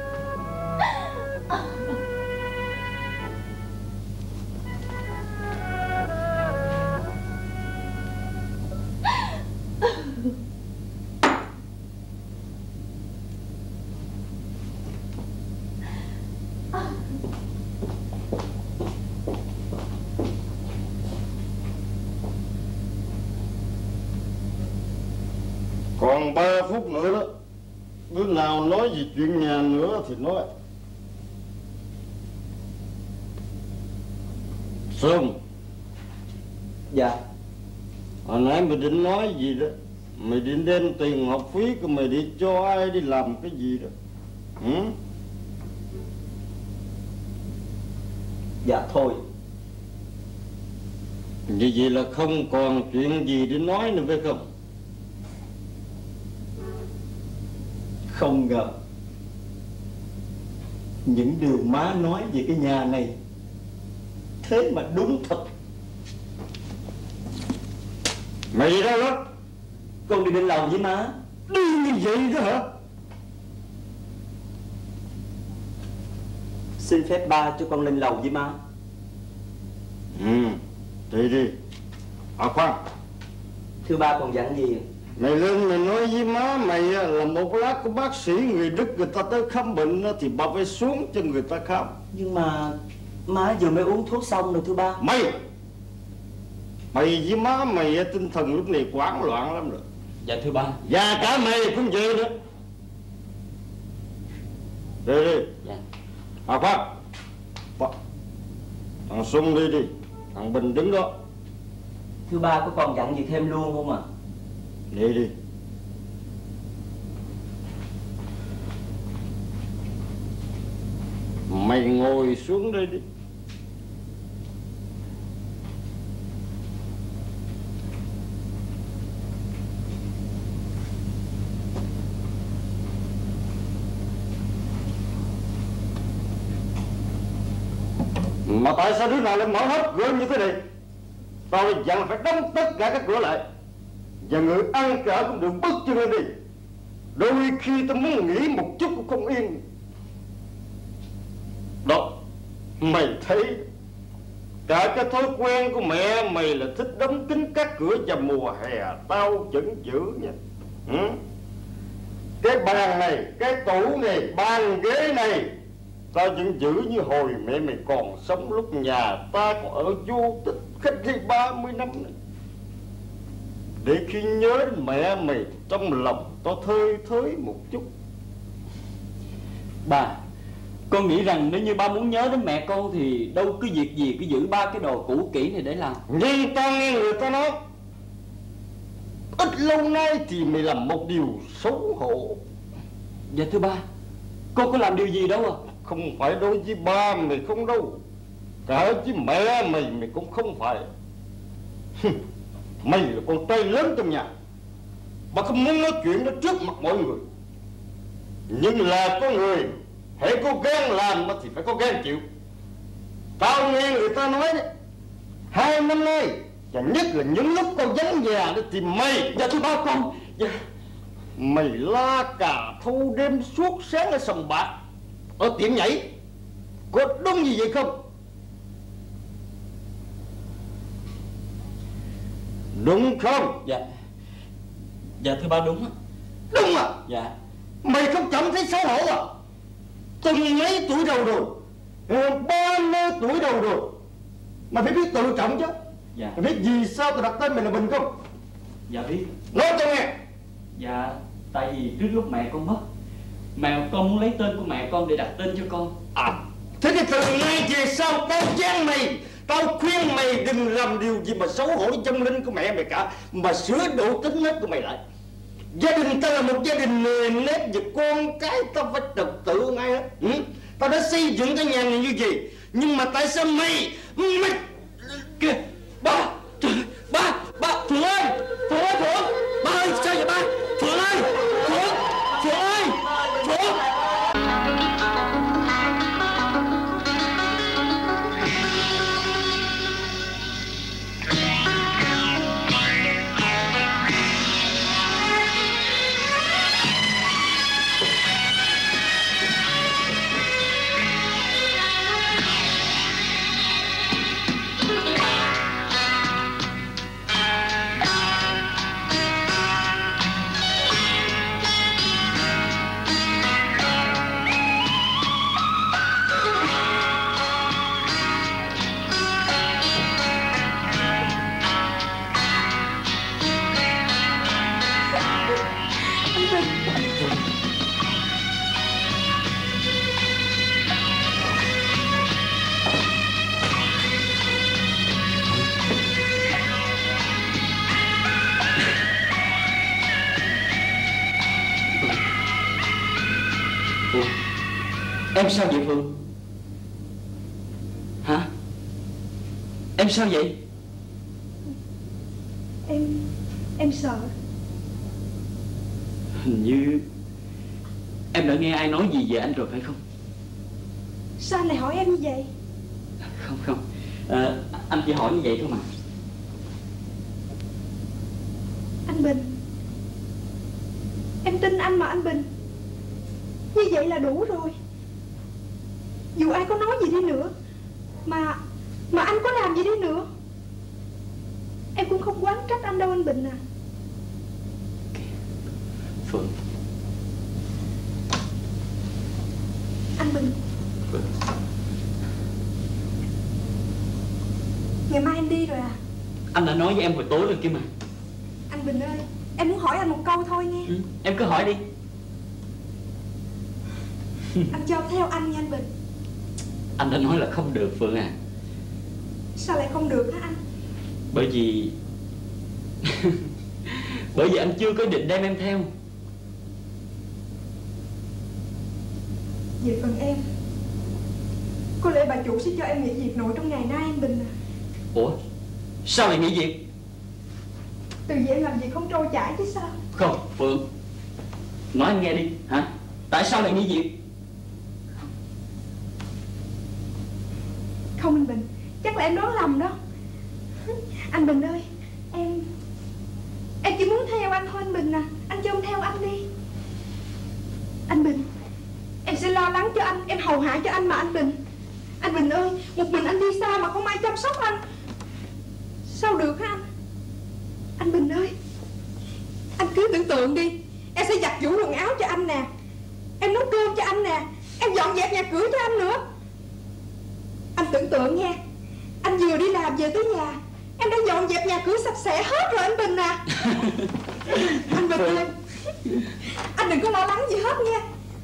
Còn 3 phút nữa đó. Đứa nào nói gì chuyện nhà nữa thì nói. Xuân. Dạ. Hồi nãy mày định nói gì đó. Mày định đem tiền học phí của mày đi cho ai đi làm cái gì đó. Dạ thôi. Như vậy là không còn chuyện gì để nói nữa phải không? Không ngờ những điều má nói về cái nhà này thế mà đúng thật. Mày đi đâu đó? Con đi lên lầu với má. Đi như vậy đó hả? Xin phép ba cho con lên lầu với má. Đi đi. À khoan. Thưa ba còn dặn gì? Mày lên mày nói với má mày là một lát của bác sĩ người Đức người ta tới khám bệnh thì bà phải xuống cho người ta khám. Nhưng mà má vừa mới uống thuốc xong rồi thưa ba. Mày với má mày tinh thần lúc này hoảng loạn lắm rồi. Dạ thưa ba. Và cả mày cũng vậy nữa. Đi. Dạ. À khoan. Thằng Xuân đi. Thằng Bình đứng đó. Thưa ba có còn dặn gì thêm luôn không à? Đi đi. Mày ngồi xuống đây đi. Mà tại sao đứa nào lại mở hết cửa như thế này? Tao dặn phải đóng tất cả các cửa lại. Và người ăn cả cũng đừng bước chân lên đi. Đôi khi tao muốn nghỉ một chút cũng không yên. Đó, mày thấy cả cái thói quen của mẹ mày là thích đóng kín các cửa vào mùa hè. Tao vẫn giữ nha. Cái bàn này, cái tủ này, bàn ghế này tao vẫn giữ như hồi mẹ mày còn sống, lúc nhà ta còn ở vô tích cách đây 30 năm này. Để khi nhớ đến mẹ mày, trong lòng tao thơi thới một chút. Ba, con nghĩ rằng nếu như ba muốn nhớ đến mẹ con thì đâu cứ việc gì cứ giữ ba cái đồ cũ kỹ này để làm. Nhưng tao nghe người ta nói ít lâu nay thì mày làm một điều xấu hổ. Dạ thưa ba, con có làm điều gì đâu à? Không phải đối với ba mày không đâu, cả với mẹ mày cũng không phải. Mày là con trai lớn trong nhà, bà không muốn nói chuyện đó trước mặt mọi người. Nhưng là có người hễ có gan làm thì phải có gan chịu. Tao nghe người ta nói đấy, 2 năm nay và nhất là những lúc tao vắng nhà đó thì mày... Dạ thưa ba con. Dạ. Mày la cà thâu đêm suốt sáng ở sòng bạc, ở tiệm nhảy, có đúng như vậy không? Đúng không? Dạ. Dạ thưa ba đúng á. Đúng à? Dạ. Mày không cảm thấy xấu hổ à? Từng mấy tuổi đầu rồi, 30 tuổi đầu rồi, mày phải biết tự trọng chứ. Dạ. Mày biết vì sao tao đặt tên mày là Bình không? Dạ biết. Nói cho nghe. Dạ, tại vì trước lúc mẹ con mất, mẹ con muốn lấy tên của mẹ con để đặt tên cho con. À, thế thì từ nay về sau tao chán mày. Tao khuyên mày đừng làm điều gì mà xấu hổ tâm linh của mẹ mày cả, mà sửa độ tính nết của mày lại. Gia đình ta là một gia đình nề nếp, và con cái tao phải trật tự ngay hết. Tao đã xây dựng cái nhà này như vậy, nhưng mà tại sao mày Kìa, ba, Phượng ơi, Phượng, ba ơi, sao vậy ba? Phượng ơi, Phượng ơi, Phượng. Em sao vậy Phương? Hả? Em sao vậy? Em sợ. Hình như em đã nghe ai nói gì về anh rồi phải không? Sao anh lại hỏi em như vậy? Không, anh chỉ hỏi như vậy thôi mà. Anh Bình, em tin anh mà anh Bình. Như vậy là đủ rồi. Dù ai có nói gì đi nữa, mà anh có làm gì đi nữa, em cũng không oán trách anh đâu anh Bình à. Phượng. Anh Bình. Phượng. Ngày mai anh đi rồi à? Anh đã nói với em hồi tối rồi kia mà. Anh Bình ơi, em muốn hỏi anh một câu thôi nghe. Em cứ hỏi đi. Anh cho theo anh nha anh Bình. Anh đã nói là không được Phượng à. Sao lại không được hả anh? Bởi vì Bởi vì anh chưa có định đem em theo. Về phần em, có lẽ bà chủ sẽ cho em nghỉ việc nội trong ngày nay anh Bình à. Ủa, sao lại nghỉ việc? Từ vì em làm việc không trôi chảy chứ sao. Không, Phượng, nói anh nghe đi, hả? Tại sao lại nghỉ việc? Không anh Bình, chắc là em đoán lầm đó. Anh Bình ơi, em chỉ muốn theo anh thôi anh Bình à. Anh cho em theo anh đi. Anh Bình, em sẽ lo lắng cho anh, em hầu hạ cho anh mà anh Bình. Anh Bình ơi, một mình anh đi xa mà không ai chăm sóc anh, sao được hả anh? Anh Bình ơi, anh cứ tưởng tượng đi, em sẽ giặt giũ quần áo cho anh nè, em nấu cơm cho anh nè, em dọn dẹp nhà cửa cho anh nữa. Anh tưởng tượng nha, anh vừa đi làm về tới nhà, em đã dọn dẹp nhà cửa sạch sẽ hết rồi anh Bình à. Anh Bình ơi, anh đừng có lo lắng gì hết nha.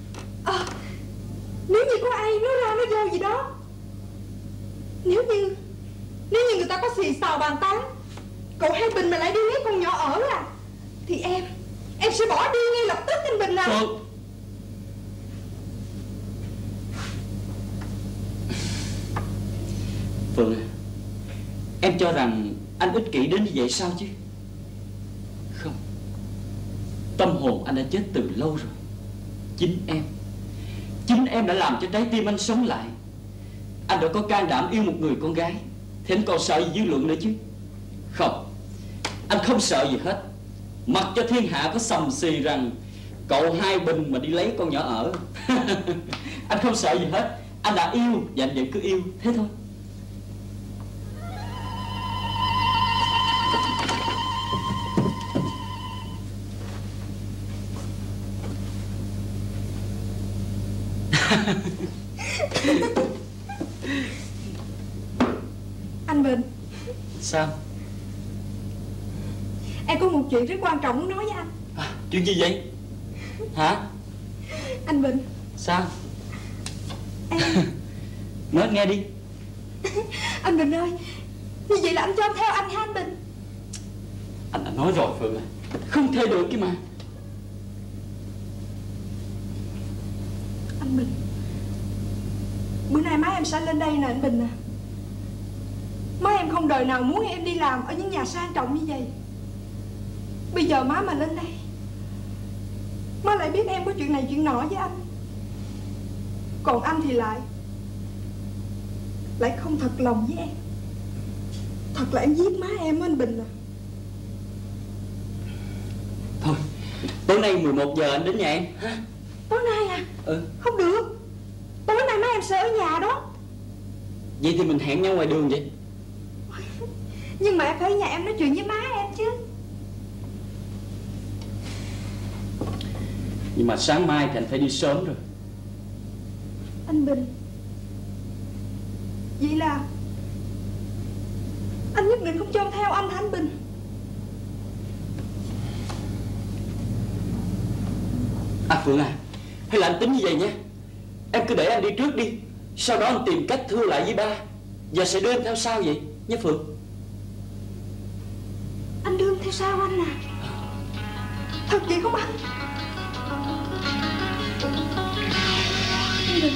Nếu như có ai nói ra nói vô gì đó, nếu như người ta có xì xào bàn tán, cậu hai Bình mà lại đi lấy con nhỏ ở à, thì em sẽ bỏ đi ngay lập tức anh Bình à. Phượng, em cho rằng anh ích kỷ đến như vậy sao chứ? Không, tâm hồn anh đã chết từ lâu rồi. Chính em đã làm cho trái tim anh sống lại. Anh đã có can đảm yêu một người con gái, thì anh còn sợ gì dư luận nữa chứ? Không, anh không sợ gì hết. Mặc cho thiên hạ có sầm xì rằng cậu hai Bình mà đi lấy con nhỏ ở. Anh không sợ gì hết. Anh đã yêu và anh vẫn cứ yêu, thế thôi. Anh Bình. Sao? Em có một chuyện rất quan trọng muốn nói với anh. Chuyện gì vậy? Hả? Anh Bình. Sao? Em Nói nghe đi. Anh Bình ơi, như vậy là anh cho em theo anh hả anh Bình? Anh đã nói rồi Phượng à, không theo được cái mà. Anh Bình, bữa nay má em sẽ lên đây nè anh Bình à. Má em không đời nào muốn em đi làm ở những nhà sang trọng như vậy. Bây giờ má mà lên đây, má lại biết em có chuyện này chuyện nọ với anh. Còn anh thì lại không thật lòng với em. Thật là em giết má em anh Bình à. Thôi, tối nay 11 giờ anh đến nhà em ha? Tối nay à? Không được, tối nay má em sẽ ở nhà đó. Vậy thì mình hẹn nhau ngoài đường vậy. Nhưng mà em phải ở nhà em nói chuyện với má em chứ. Nhưng mà sáng mai thì anh phải đi sớm rồi. Anh Bình, vậy là anh nhất định không cho em theo anh hả anh Bình? Phượng à, hay là anh tính như vậy nhé. Em cứ để anh đi trước đi, sau đó anh tìm cách thưa lại với ba, và sẽ đưa em theo sau vậy nhé Phượng. Anh đưa em theo sau anh à? Thật vậy không anh? Anh Bình.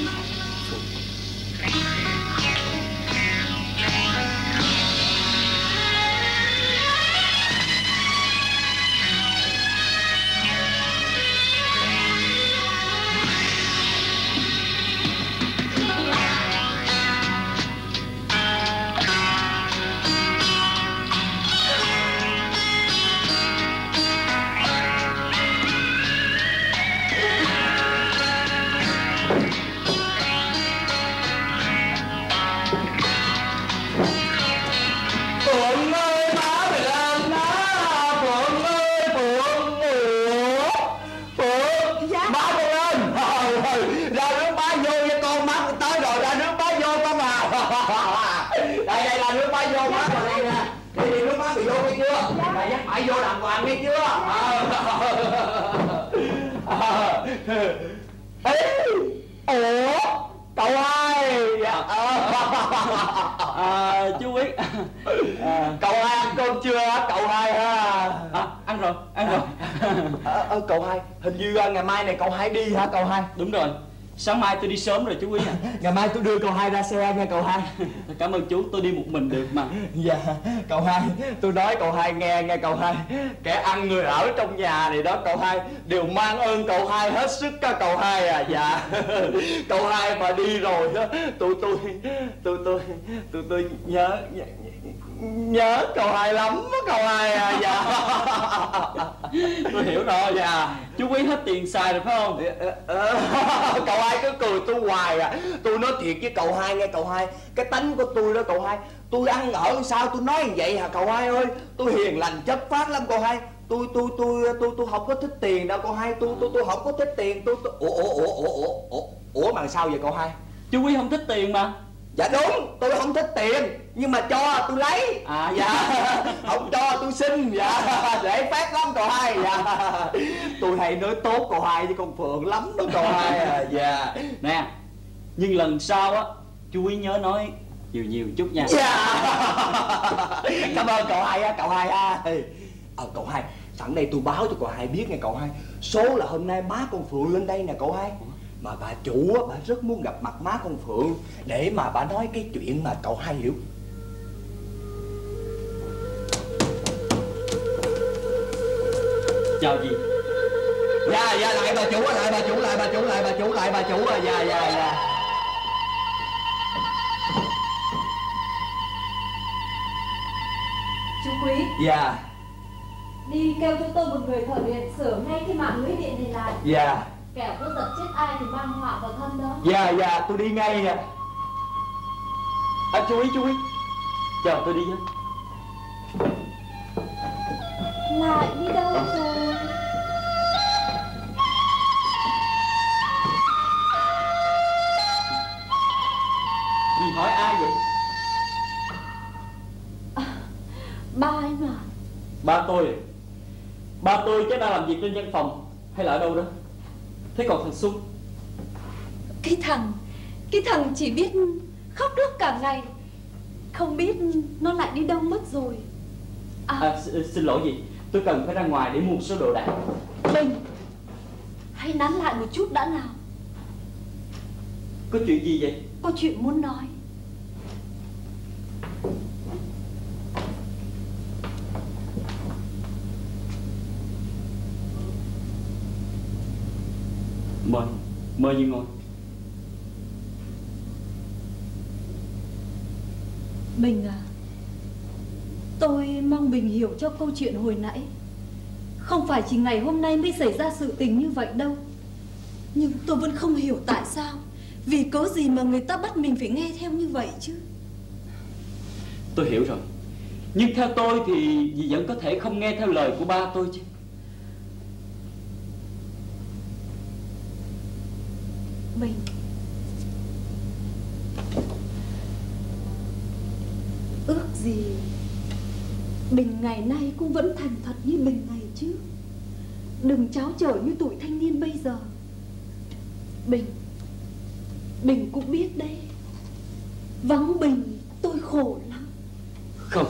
Vô đàng hoàng nghe chưa? Ủa, cậu hai. Chú Quyết, cậu hai ăn cơm chưa cậu hai ha? rồi, ăn rồi. Cậu hai, hình như ngày mai này cậu hai đi hả cậu hai? Đúng rồi, sáng mai tôi đi sớm rồi chú Quý à. Ngày mai tôi đưa cậu hai ra xe nha cậu hai. Cảm ơn chú, tôi đi một mình được mà. Dạ, cậu hai, tôi nói cậu hai nghe nghe cậu hai. Kẻ ăn người ở trong nhà này đó cậu hai đều mang ơn cậu hai hết sức đó cậu hai à. Dạ. Cậu hai mà đi rồi đó, tôi nhớ cậu hai lắm đó cậu hai à. Dạ. Tôi hiểu rồi. Dạ. Chú Quý hết tiền xài rồi phải không? Cậu hai cứ cười tôi hoài à. Tôi nói thiệt với cậu hai nghe cậu hai, cái tánh của tôi đó cậu hai, tôi ăn ở sao tôi nói như vậy hả cậu hai ơi. Tôi hiền lành chất phác lắm cậu hai. Tôi không có thích tiền đâu cậu hai. Tôi không có thích tiền. Ủa mà sao vậy cậu hai? Chú Quý không thích tiền mà. Dạ đúng, tôi không thích tiền, nhưng mà cho tôi lấy. À dạ. Không cho tôi xin. Dạ. Để phát lắm cậu hai. Dạ. Tôi hay nói tốt cậu hai với con Phượng lắm đó cậu hai à. Dạ. Nè, nhưng lần sau á chú Quý nhớ nói nhiều chút nha. Dạ. Cảm ơn cậu hai á, cậu hai à. Cậu hai, sẵn đây tôi báo cho cậu hai biết nghe cậu hai. Số là hôm nay má con Phượng lên đây nè cậu hai. Mà bà chủ á, bà rất muốn gặp mặt má con Phượng để mà bà nói cái chuyện mà cậu hai hiểu. Chào gì? Dạ, lại bà chủ, lại bà chủ. Dạ. Chú Quý. Dạ. Đi kêu cho tôi một người thợ điện sửa ngay cái mạng lưới điện này lại. Dạ. Kẻo có giật chết ai thì mang họa vào thân đó. Dạ, tôi đi ngay nè. Chú Quý. Chờ tôi đi với. Lại đi đâu rồi? Dì hỏi ai vậy? Ba ấy mà. Ba tôi. Ba tôi chắc đang làm việc trên văn phòng hay là ở đâu đó. Thế còn thằng Xuân? Cái thằng chỉ biết khóc lóc cả ngày. Không biết nó lại đi đâu mất rồi. Xin lỗi gì, tôi cần phải ra ngoài để mua số đồ đạc. Bình, hãy nán lại một chút đã nào. Có chuyện gì vậy? Có chuyện muốn nói. Mời Như ngồi. Bình à, tôi mong Bình hiểu cho câu chuyện hồi nãy. Không phải chỉ ngày hôm nay mới xảy ra sự tình như vậy đâu. Nhưng tôi vẫn không hiểu tại sao, vì cớ gì mà người ta bắt mình phải nghe theo như vậy chứ. Tôi hiểu rồi. Nhưng theo tôi thì dì vẫn có thể không nghe theo lời của ba tôi chứ. Bình, ước gì Bình ngày nay cũng vẫn thành thật như Bình ngày trước, đừng tráo trở như tuổi thanh niên bây giờ. Bình cũng biết đấy, vắng Bình tôi khổ lắm. Không,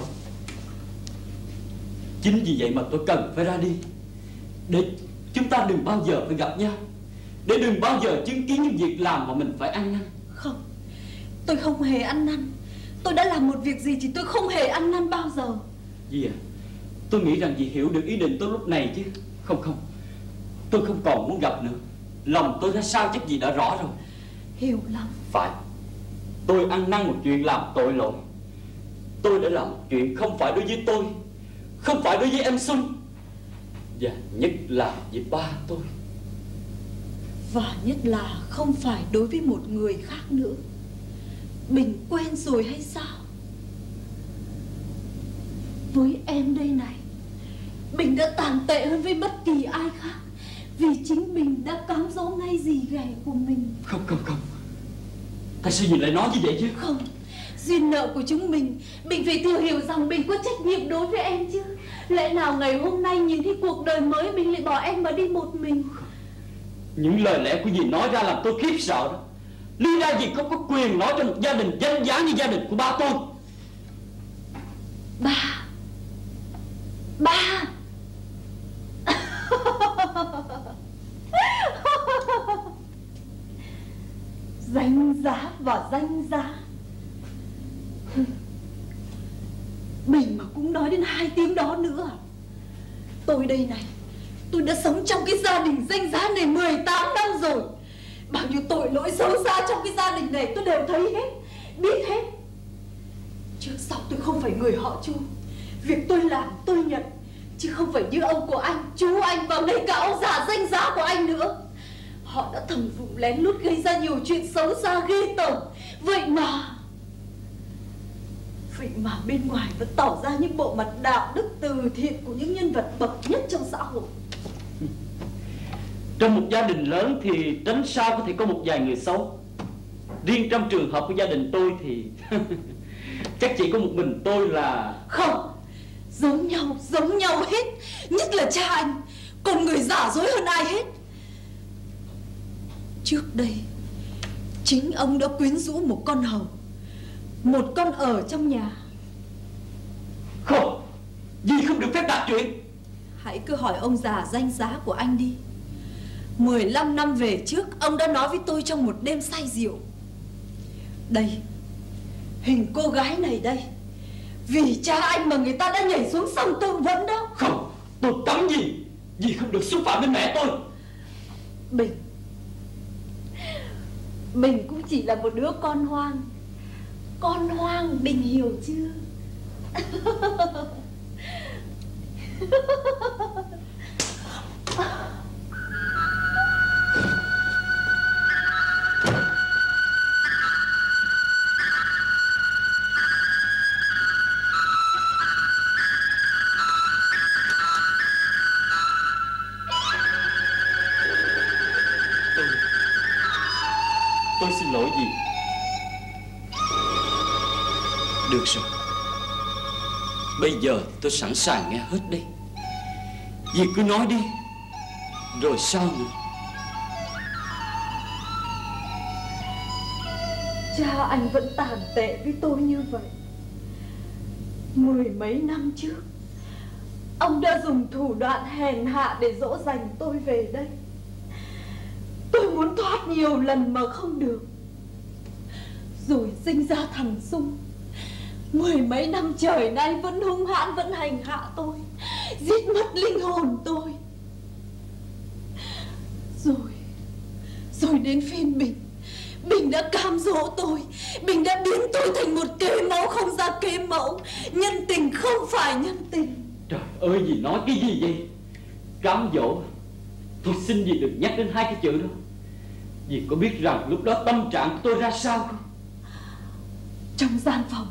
chính vì vậy mà tôi cần phải ra đi, để chúng ta đừng bao giờ phải gặp nhau, để đừng bao giờ chứng kiến những việc làm mà mình phải ăn năn. Không, tôi không hề ăn năn. Tôi đã làm một việc gì thì tôi không hề ăn năn bao giờ. Dì à, tôi nghĩ rằng dì hiểu được ý định tôi lúc này chứ. Không, tôi không còn muốn gặp nữa. Lòng tôi ra sao chắc dì đã rõ rồi. Hiểu lắm. Phải, tôi ăn năn một chuyện làm tội lỗi. Tôi đã làm một chuyện không phải đối với tôi, không phải đối với em Xuân, và nhất là với ba tôi. Và nhất là không phải đối với một người khác nữa. Bình quen rồi hay sao? Với em đây này, Bình đã tàn tệ hơn với bất kỳ ai khác, vì chính Bình đã cám dỗ ngay dì ghẻ của mình. Không, tại sao dì lại nói như vậy chứ? Không, duyên nợ của chúng mình, Bình phải thừa hiểu rằng Bình có trách nhiệm đối với em chứ. Lẽ nào ngày hôm nay nhìn thấy cuộc đời mới, Bình lại bỏ em mà đi một mình? Những lời lẽ của dì nói ra làm tôi khiếp sợ đó. Lý ra dì không có quyền nói cho một gia đình danh giá như gia đình của ba tôi. Ba Danh giá và danh giá. Bình mà cũng nói đến 2 tiếng đó nữa. Tôi đây này, tôi đã sống trong cái gia đình danh giá này 18 năm rồi. Bao nhiêu tội lỗi xấu xa trong cái gia đình này tôi đều thấy hết, biết hết. Trước sau tôi không phải người họ Chu. Việc tôi làm tôi nhận, chứ không phải như ông của anh, chú anh và ngay cả ông già danh giá của anh nữa. Họ đã thầm vụ lén lút gây ra nhiều chuyện xấu xa ghê tởm. Vậy mà bên ngoài vẫn tỏ ra những bộ mặt đạo đức từ thiện của những nhân vật bậc nhất trong xã hội. Trong một gia đình lớn thì tránh sao có thể có một vài người xấu. Riêng trong trường hợp của gia đình tôi thì chắc chỉ có một mình tôi là... Không, giống nhau hết. Nhất là cha anh, còn người giả dối hơn ai hết. Trước đây chính ông đã quyến rũ một con hầu, một con ở trong nhà. Không, dì không được phép đặt chuyện. Hãy cứ hỏi ông già danh giá của anh đi. 15 năm về trước, ông đã nói với tôi trong một đêm say rượu. Đây, hình cô gái này đây. Vì cha anh mà người ta đã nhảy xuống sông tự vẫn đó. Không, tôi cấm dì. Dì không được xúc phạm đến mẹ tôi. Bình cũng chỉ là một đứa con hoang. Con hoang Bình hiểu chưa? Tôi xin lỗi dì. Được rồi, bây giờ tôi sẵn sàng nghe hết đây. Dì cứ nói đi, rồi sao nữa? Cha anh vẫn tàn tệ với tôi như vậy. 10 mấy năm trước, ông đã dùng thủ đoạn hèn hạ để dỗ dành tôi về đây. Tôi muốn thoát nhiều lần mà không được. Rồi sinh ra thằng Sung, 10 mấy năm trời nay vẫn hung hãn, vẫn hành hạ tôi, giết mất linh hồn tôi. Rồi đến phiên Bình. Bình đã cam dỗ tôi. Bình đã biến tôi thành một kế mẫu không ra kế mẫu. Nhân tình không phải nhân tình. Trời ơi, dì nói cái gì vậy? Cám dỗ? Tôi xin dì đừng nhắc đến 2 cái chữ đó. Dì có biết rằng lúc đó tâm trạng của tôi ra sao không? Trong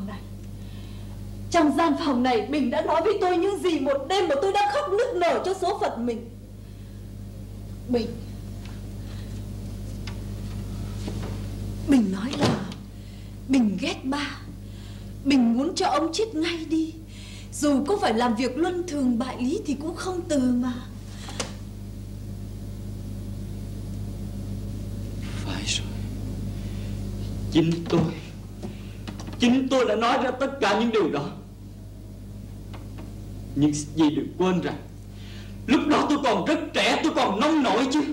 gian phòng này Bình đã nói với tôi những gì một đêm mà tôi đã khóc nức nở cho số phận mình. Bình nói là Bình ghét ba. Bình muốn cho ông chết ngay đi. Dù có phải làm việc luân thường bại lý thì cũng không từ mà. Phải rồi, Chính tôi đã nói ra tất cả những điều đó. Nhưng dì đừng quên rằng lúc đó tôi còn rất trẻ, tôi còn nông nổi chứ.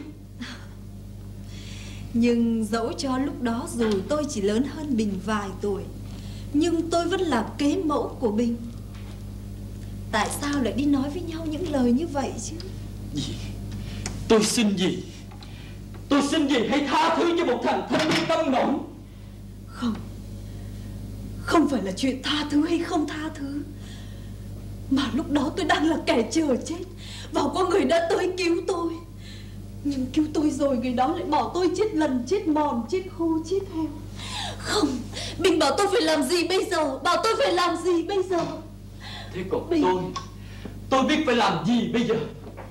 Nhưng dẫu cho lúc đó dù tôi chỉ lớn hơn Bình vài tuổi, nhưng tôi vẫn là kế mẫu của Bình. Tại sao lại đi nói với nhau những lời như vậy chứ? Dì, tôi xin dì hãy tha thứ cho một thằng thanh niên tâm nổi. Không phải là chuyện tha thứ hay không tha thứ, mà lúc đó tôi đang là kẻ chờ chết, và có người đã tới cứu tôi. Nhưng cứu tôi rồi người đó lại bỏ tôi chết lần, chết mòn, chết khô, chết heo. Không, Bình bảo tôi phải làm gì bây giờ? Thế còn tôi biết phải làm gì bây giờ?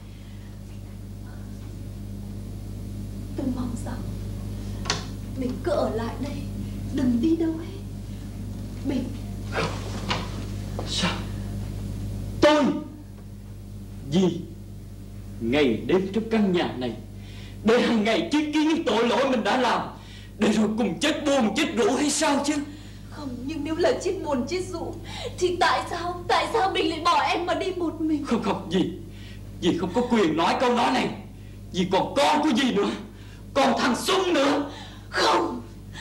Tôi mong rằng Bình cứ ở lại đây, đừng đi đâu hết. Bình. Sao? Dì ngày đêm trong căn nhà này, để hàng ngày chứng kiến những tội lỗi mình đã làm, để rồi cùng chết buồn chết rũ hay sao chứ? Không, nhưng nếu là chết buồn chết rũ thì tại sao Bình lại bỏ em mà đi một mình? Không, dì không có quyền nói câu nói này. Dì còn con của dì nữa, còn thằng Sung nữa. Không,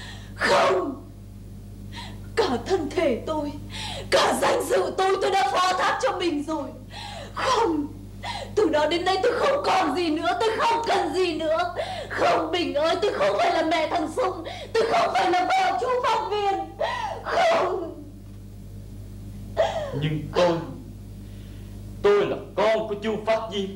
Không, cả thân thể tôi, cả danh dự tôi đã phó thác cho mình rồi. Không, từ đó đến nay tôi không còn gì nữa, tôi không cần gì nữa. Không, Bình ơi, tôi không phải là mẹ thằng Sung, tôi không phải là vợ chú Phát Viên. Không. Nhưng tôi là con của chú Phát Viên.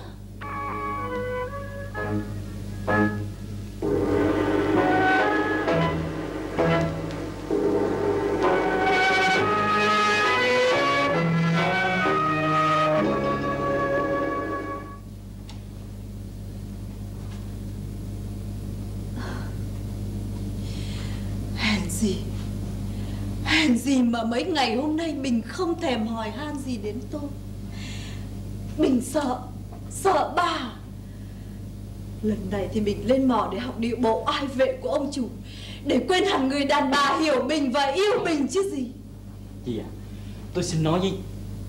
Hèn gì mà mấy ngày hôm nay mình không thèm hỏi han gì đến tôi. Mình sợ bà. Lần này thì mình lên mỏ để học điệu bộ ai vệ của ông chủ, để quên hẳn người đàn bà hiểu mình và yêu mình chứ gì. Dì à, tôi xin nói với...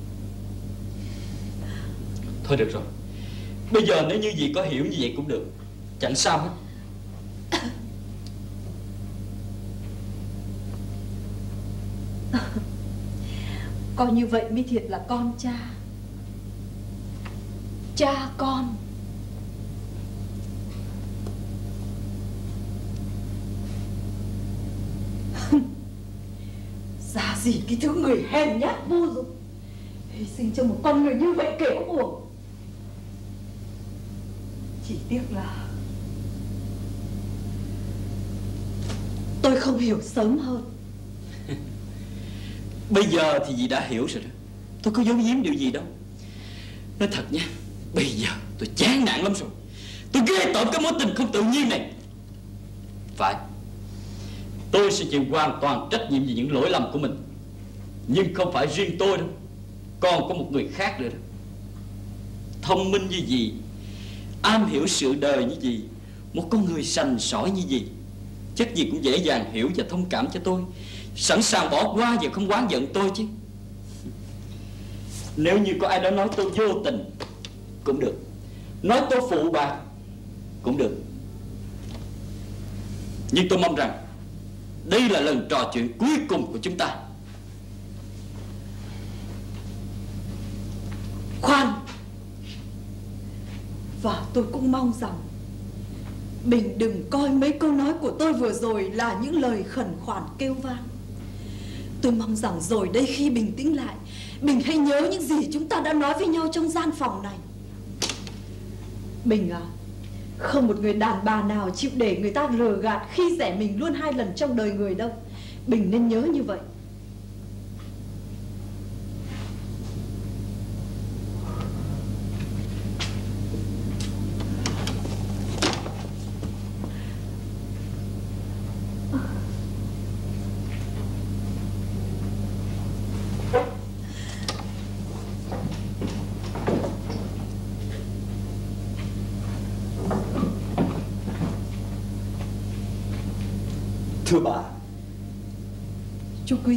Thôi được rồi, bây giờ nếu như dì có hiểu như vậy cũng được, chẳng sao hết. Coi như vậy mới thiệt là con cha. Cha con. Giá gì cái thứ người hèn nhát vô dụng, hy sinh cho một con người như vậy kể cũng uổng. Chỉ tiếc là tôi không hiểu sớm hơn. Bây giờ thì dì đã hiểu rồi đó, tôi có giấu giếm điều gì đâu. Nói thật nha, bây giờ tôi chán nản lắm rồi. Tôi ghê tởm cái mối tình không tự nhiên này. Phải, tôi sẽ chịu hoàn toàn trách nhiệm về những lỗi lầm của mình. Nhưng không phải riêng tôi đâu, còn có một người khác nữa đó. Thông minh như gì, am hiểu sự đời như gì, một con người sành sỏi như gì, chắc gì cũng dễ dàng hiểu và thông cảm cho tôi, sẵn sàng bỏ qua và không oán giận tôi chứ. Nếu như có ai đó nói tôi vô tình cũng được, nói tôi phụ bạc cũng được, nhưng tôi mong rằng đây là lần trò chuyện cuối cùng của chúng ta. Khoan. Và tôi cũng mong rằng Bình đừng coi mấy câu nói của tôi vừa rồi là những lời khẩn khoản kêu van. Tôi mong rằng rồi đây khi bình tĩnh lại, Bình hãy nhớ những gì chúng ta đã nói với nhau trong gian phòng này. Bình à, không một người đàn bà nào chịu để người ta lừa gạt khi rẻ mình luôn 2 lần trong đời người đâu. Bình nên nhớ như vậy. Thưa bà. Chú Quý,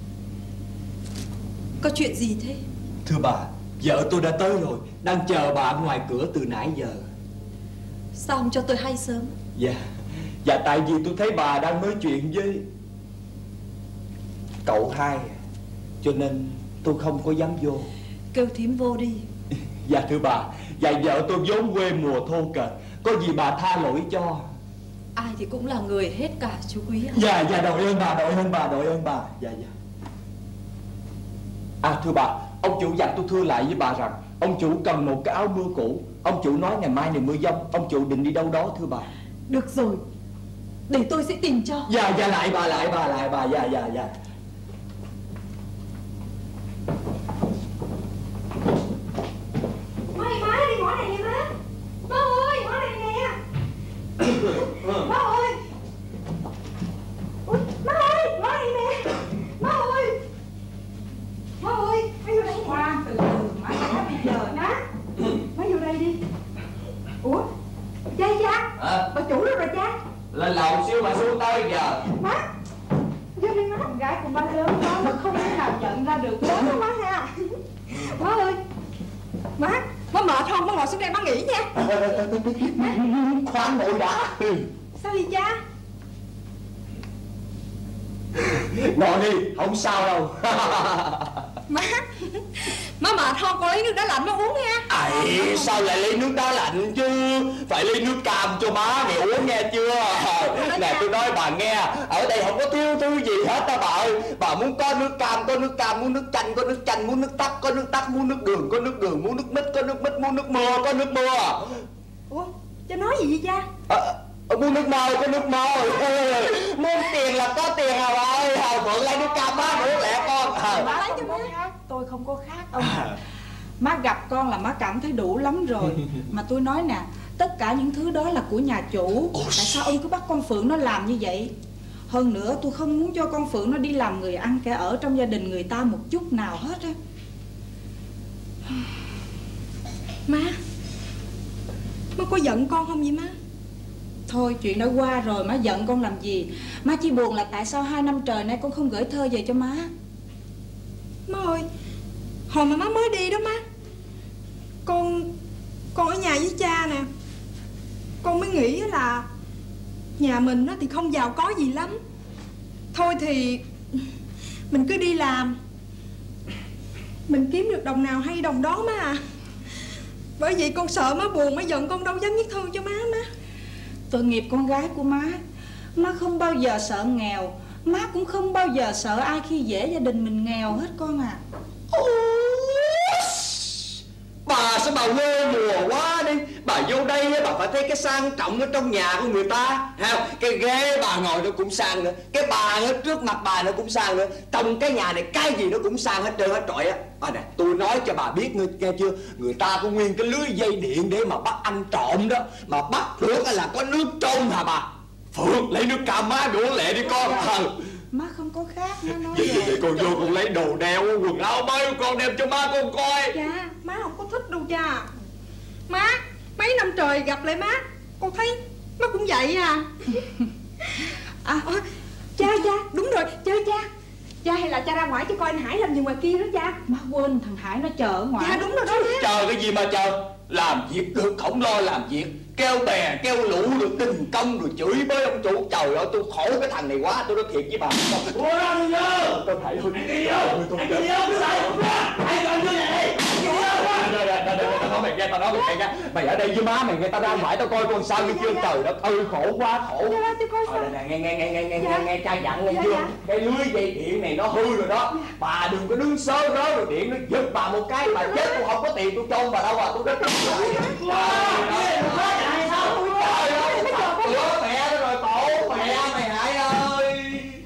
có chuyện gì thế? Thưa bà, vợ tôi đã tới rồi, đang chờ bà ngoài cửa từ nãy giờ. Sao không cho tôi hay sớm? Dạ tại vì tôi thấy bà đang nói chuyện với cậu hai, cho nên tôi không có dám vô. Kêu thím vô đi. Dạ thưa bà, dạ vợ tôi vốn quê mùa thô kệch, có gì bà tha lỗi cho. Ai thì cũng là người hết cả chú Quý ạ. Dạ đội ơn bà, đội ơn bà. Dạ. À thưa bà, ông chủ dặn tôi thưa lại với bà rằng ông chủ cần một cái áo mưa cũ. Ông chủ nói ngày mai này mưa giông, ông chủ định đi đâu đó thưa bà. Được rồi, để tôi sẽ tìm cho. Dạ lại bà, dạ. Má đi ngõ này nè má. Má ơi, ngõ này nè. Má ơi. Ui, má ơi, ngõ này nè. Má ơi. Má ơi, má vô đây. Khoan từ má nói bây giờ má. Má vô đây đi. Ủa, cha. Bà chủ đâu rồi cha? Lên lầu xíu bà xuống tới giờ. Má, vô đi má. Con gái của má lớn đó mà không thể nào nhận ra được lớn đó má ha. Má ơi. Má mệt không? Má ngồi xuống đây má nghỉ nha. Khoan nội đã. Sao vậy cha? Ngồi đi, không sao đâu. Má mệt không? Con lấy nước đá lạnh má uống nha. Ấy, sao lại lấy nước đá lạnh chứ? Phải lấy nước cam cho má mày uống nghe chưa? Nè tôi nói bà nghe, ở đây không có thiếu thứ gì hết á bà ơi. Bà muốn có nước cam có nước cam, muốn nước chanh có nước chanh, muốn nước tắc có nước tắc, muốn nước đường có nước đường, muốn nước mít có nước mít, muốn nước mưa có nước mưa. Ủa, cha nói gì vậy cha? Muốn nước môi có nước môi. Muốn tiền là có tiền à bà ơi. Phượng lấy nước cam má uống lẹ con. Má lấy cho má. Tôi không có khác ông. Má gặp con là má cảm thấy đủ lắm rồi. Mà tôi nói nè, tất cả những thứ đó là của nhà chủ. Tại sao ông cứ bắt con Phượng nó làm như vậy? Hơn nữa tôi không muốn cho con Phượng nó đi làm người ăn kẻ ở trong gia đình người ta một chút nào hết á. Má có giận con không vậy má? Thôi chuyện đã qua rồi, má giận con làm gì? Má chỉ buồn là tại sao 2 năm trời nay con không gửi thơ về cho má. Má ơi, hồi mà má mới đi đó má, con ở nhà với cha nè. Con mới nghĩ là nhà mình thì không giàu có gì lắm. Thôi thì mình cứ đi làm, mình kiếm được đồng nào hay đồng đó má à. Bởi vậy con sợ má buồn, má giận, con đâu dám viết thư cho má. Tội nghiệp con gái của má. Má không bao giờ sợ nghèo, má cũng không bao giờ sợ ai khi dễ gia đình mình nghèo hết con à. Bà sao bà quê mùa quá đi. Bà vô đây bà phải thấy cái sang trọng ở trong nhà của người ta. Cái ghế bà ngồi nó cũng sang nữa, cái bàn ở trước mặt bà nó cũng sang nữa. Trong cái nhà này cái gì nó cũng sang hết trơn hết trọi á. Bà nè, tôi nói cho bà biết nghe chưa, người ta có nguyên cái lưới dây điện để mà bắt ăn trộm đó. Mà bắt được là có nước trong hả bà. Phượng lấy nước cam má uống lẹ đi con. Má không có khác, má nói vậy con vô con lấy đồ đeo quần áo mới của con đem cho má con coi. Dạ, má không có thích đâu cha. Má, mấy năm trời gặp lại má, con thấy má cũng vậy à. Cha, đúng rồi, chơi cha. Cha hay là cha ra ngoài cho coi anh Hải làm gì ngoài kia đó cha. Má quên thằng Hải nó chờ ở ngoài. Dạ đúng rồi đó má. Chờ cái gì mà chờ. Làm việc được không lo làm việc, kêu bè kêu lũ được đình công rồi chửi với ông chủ. Trời ơi tôi khổ cái thằng này quá, tôi nói thiệt với bà. Ủa ra đi nhớ. Tôi thấy thôi. Anh đi nhớ. Anh đi nhớ cái sai không ra. Anh còn như này. Tao nói mày nghe, tao nói mày nghe. Mày ở đây với má mày nghe, tao ra ngoài tao coi con sao như chưa. Trời đất ơi khổ quá khổ. Nghe cha dặn nghe chưa. Cái lưới dây điện này nó hư rồi đó. Bà đừng có đứng sớ rớ rồi điện nó giật bà một cái bà chết. Tôi không có tiền tôi chôn bà đâu à. Tôi đất mẹ nó rồi tổ mẹ mày Hải ơi.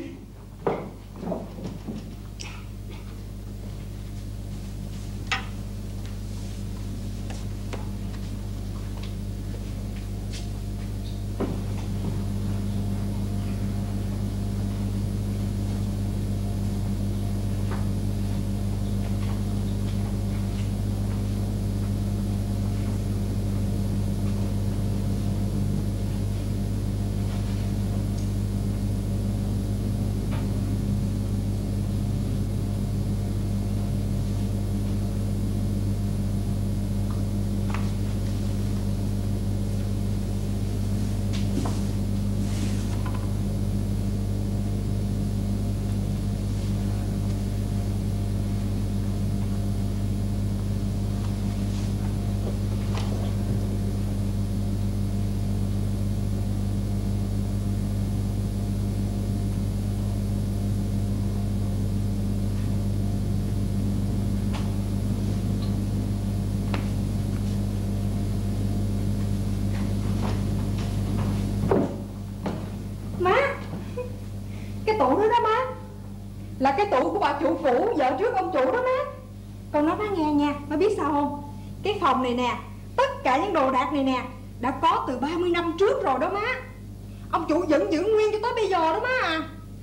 Cái tủ đó đó má, là cái tủ của bà chủ phủ vợ trước ông chủ đó má. Con nói má nghe nha, má biết sao không? Cái phòng này nè, tất cả những đồ đạc này nè đã có từ 30 năm trước rồi đó má. Ông chủ vẫn giữ nguyên cho tới bây giờ đó má à.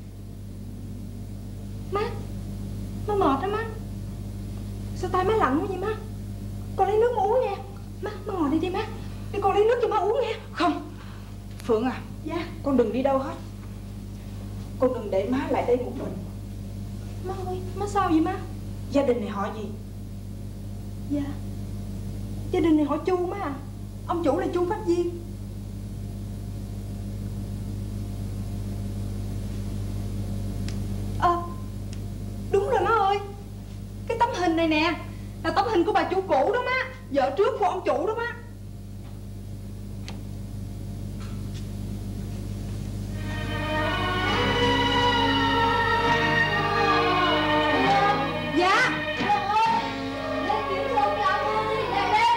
Má mệt đó má. Sao tay má lạnh quá vậy má? Con lấy nước mà uống nha. Má ngồi đi đi má. Để con lấy nước cho má uống nha. Không Phượng à. Dạ. Con đừng đi đâu hết. Con đừng để má lại đây một mình. Má ơi, má sao vậy má? Gia đình này họ gì? Dạ, gia đình này họ Chu má à. Ông chủ là Chu Phát Viên. này nè, là tấm hình của bà chủ cũ đó má, vợ trước của ông chủ đó má. Dạ. Lên kiếm chồng nhà tôi đi, nhanh lên.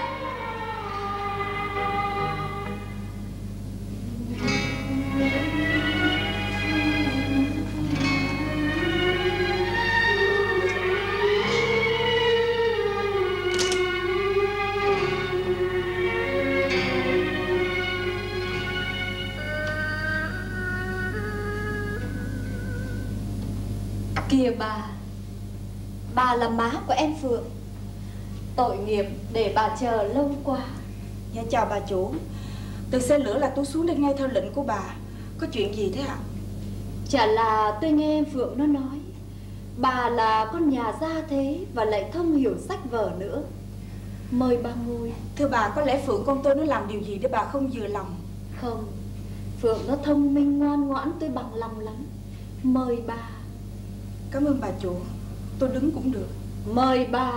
Kìa bà là má của em Phượng. Tội nghiệp để bà chờ lâu quá. Dạ chào bà chủ. Từ xe lửa là tôi xuống đây nghe theo lệnh của bà. Có chuyện gì thế ạ? Chả là tôi nghe em Phượng nó nói bà là con nhà gia thế và lại thông hiểu sách vở nữa. Mời bà ngồi. Thưa bà, có lẽ Phượng con tôi nó làm điều gì để bà không vừa lòng? Không, Phượng nó thông minh ngoan ngoãn, tôi bằng lòng lắm. Mời bà. Cảm ơn bà chủ. Tôi đứng cũng được. Mời bà.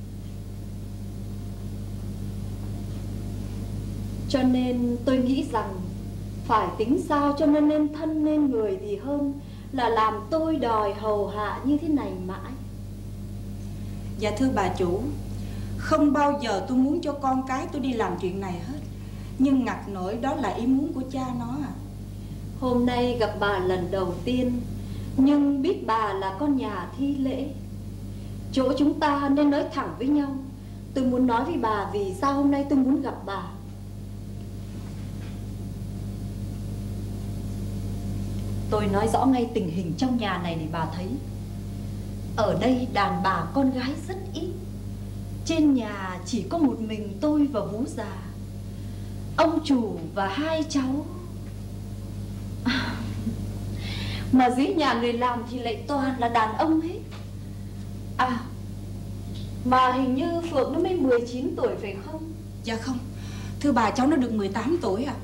Cho nên tôi nghĩ rằng phải tính sao cho nó nên thân nên người thì hơn là làm tôi đòi hầu hạ như thế này mãi. Dạ thưa bà chủ, không bao giờ tôi muốn cho con cái tôi đi làm chuyện này hết. Nhưng ngặt nổi đó là ý muốn của cha nó à. Hôm nay gặp bà lần đầu tiên, nhưng biết bà là con nhà thi lễ. Chỗ chúng ta nên nói thẳng với nhau. Tôi muốn nói với bà vì sao hôm nay tôi muốn gặp bà. Tôi nói rõ ngay tình hình trong nhà này để bà thấy. Ở đây đàn bà con gái rất ít. Trên nhà chỉ có một mình tôi và Vú già, ông chủ và hai cháu. Mà dưới nhà người làm thì lại toàn là đàn ông hết. À, mà hình như Phượng nó mới 19 tuổi phải không? Dạ không, thưa bà, cháu nó được 18 tuổi à.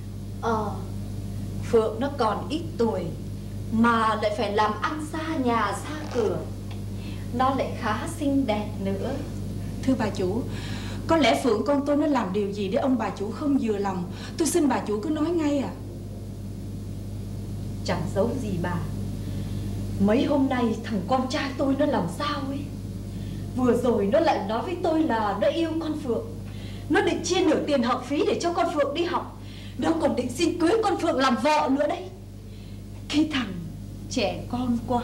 Phượng nó còn ít tuổi mà lại phải làm ăn xa nhà xa cửa. Nó lại khá xinh đẹp nữa. Thưa bà chủ, có lẽ Phượng con tôi nó làm điều gì để ông bà chủ không vừa lòng. Tôi xin bà chủ cứ nói ngay à. Chẳng giấu gì bà. Mấy hôm nay thằng con trai tôi nó làm sao ấy. Vừa rồi nó lại nói với tôi là nó yêu con Phượng. Nó định chia nửa tiền học phí để cho con Phượng đi học. Nó còn định xin cưới con Phượng làm vợ nữa đấy. Cái thằng trẻ con quá.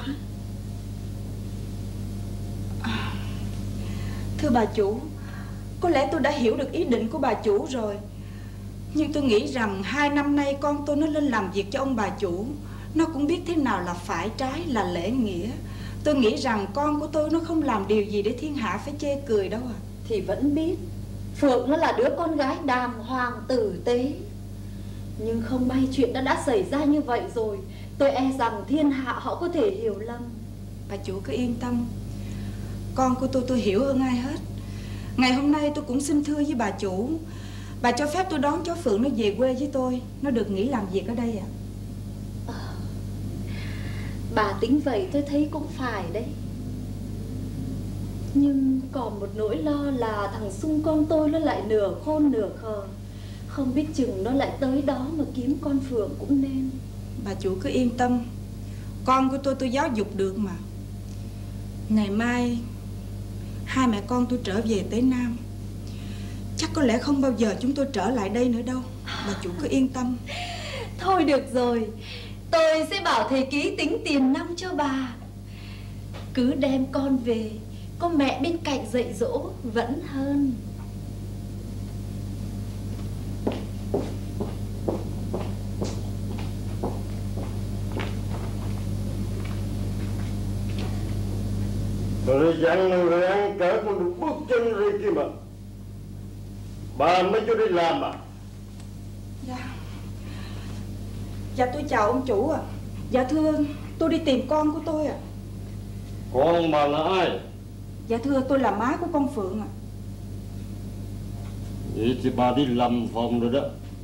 Thưa bà chủ, có lẽ tôi đã hiểu được ý định của bà chủ rồi. Nhưng tôi nghĩ rằng 2 năm nay con tôi nó lên làm việc cho ông bà chủ, nó cũng biết thế nào là phải trái, là lễ nghĩa. Tôi nghĩ rằng con của tôi nó không làm điều gì để thiên hạ phải chê cười đâu à. Thì vẫn biết Phượng nó là đứa con gái đàng hoàng tử tế. Nhưng không may chuyện đã xảy ra như vậy rồi. Tôi e rằng thiên hạ họ có thể hiểu lầm. Bà chủ cứ yên tâm, con của tôi hiểu hơn ai hết. Ngày hôm nay tôi cũng xin thưa với bà chủ, bà cho phép tôi đón cháu Phượng nó về quê với tôi. Nó được nghỉ làm việc ở đây ạ. Bà tính vậy tôi thấy cũng phải đấy. Nhưng còn một nỗi lo là thằng Sung con tôi nó lại nửa khôn nửa khờ. Không biết chừng nó lại tới đó mà kiếm con Phượng cũng nên. Bà chủ cứ yên tâm, con của tôi giáo dục được mà. Ngày mai hai mẹ con tôi trở về Tế Nam. Chắc có lẽ không bao giờ chúng tôi trở lại đây nữa đâu. Bà chủ cứ yên tâm. Thôi được rồi, tôi sẽ bảo thầy ký tính tiền năm cho bà. Cứ đem con về, có mẹ bên cạnh dạy dỗ vẫn hơn. Rồi dặn người ăn cỡ còn được bước chân đi kia mà. Bà mới cho đi làm à? Dạ tôi chào ông chủ ạ. Dạ thưa, tôi đi tìm con của tôi ạ. Con bà là ai? Dạ thưa, tôi là má của con Phượng ạ. Vậy thì bà đi lầm phòng rồi đó.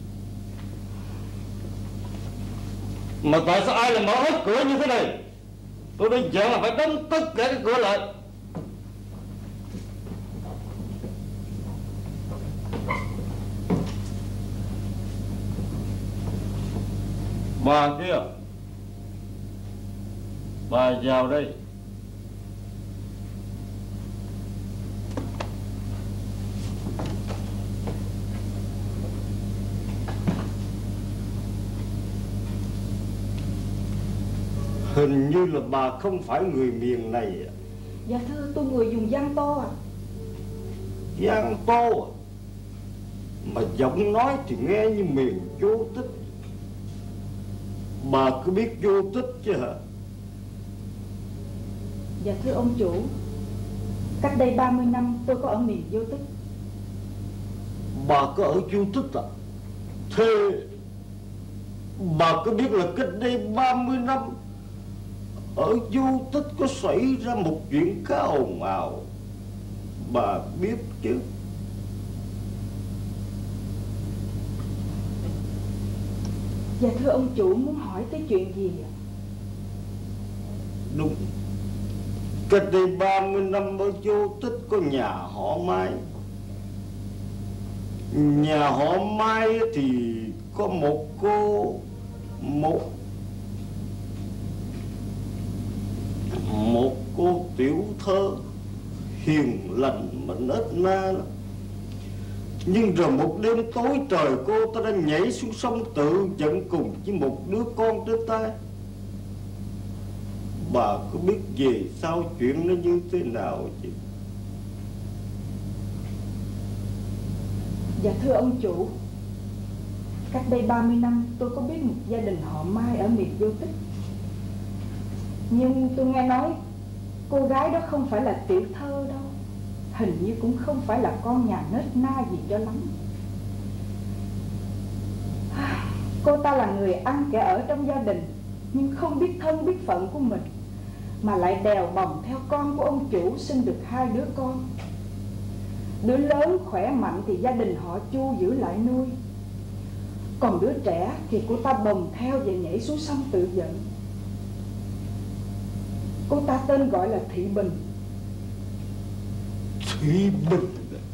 Mà tại sao ai lại mở hết cửa như thế này? Tôi đã dặn là phải đóng tất cả các cửa lại. Bà kia, bà vào đây. Hình như là bà không phải người miền này. Dạ thưa, tôi người vùng Giang Tô à. Giang Tô à? Mà giọng nói thì nghe như miền Vô Tích. Bà cứ biết Vô Tích chứ hả? Dạ thưa ông chủ, cách đây 30 năm tôi có ở miền Vô Tích. Bà có ở Vô Tích à? Thế bà có biết là cách đây 30 năm ở Vô Tích có xảy ra một chuyện khá ồn ào? Bà biết chứ? Dạ thưa ông chủ, muốn hỏi tới chuyện gì ạ? Đúng, cách đây 30 năm ở Vô Tích có nhà họ Mai. Nhà họ Mai thì có một cô, một cô tiểu thơ hiền lành mà nết na lắm. Nhưng rồi một đêm tối trời, cô ta đã nhảy xuống sông tự giận cùng với một đứa con trên tay. Bà có biết về sao chuyện nó như thế nào chứ? Dạ thưa ông chủ, cách đây 30 năm tôi có biết một gia đình họ Mai ở miền Vô Tích. Nhưng tôi nghe nói cô gái đó không phải là tiểu thơ đâu. Hình như cũng không phải là con nhà nết na gì cho lắm. Cô ta là người ăn kẻ ở trong gia đình, nhưng không biết thân biết phận của mình, mà lại đèo bồng theo con của ông chủ, sinh được 2 đứa con. Đứa lớn khỏe mạnh thì gia đình họ Chu giữ lại nuôi, còn đứa trẻ thì cô ta bồng theo và nhảy xuống sông tự giận. Cô ta tên gọi là Thị Bình. Thị Bình?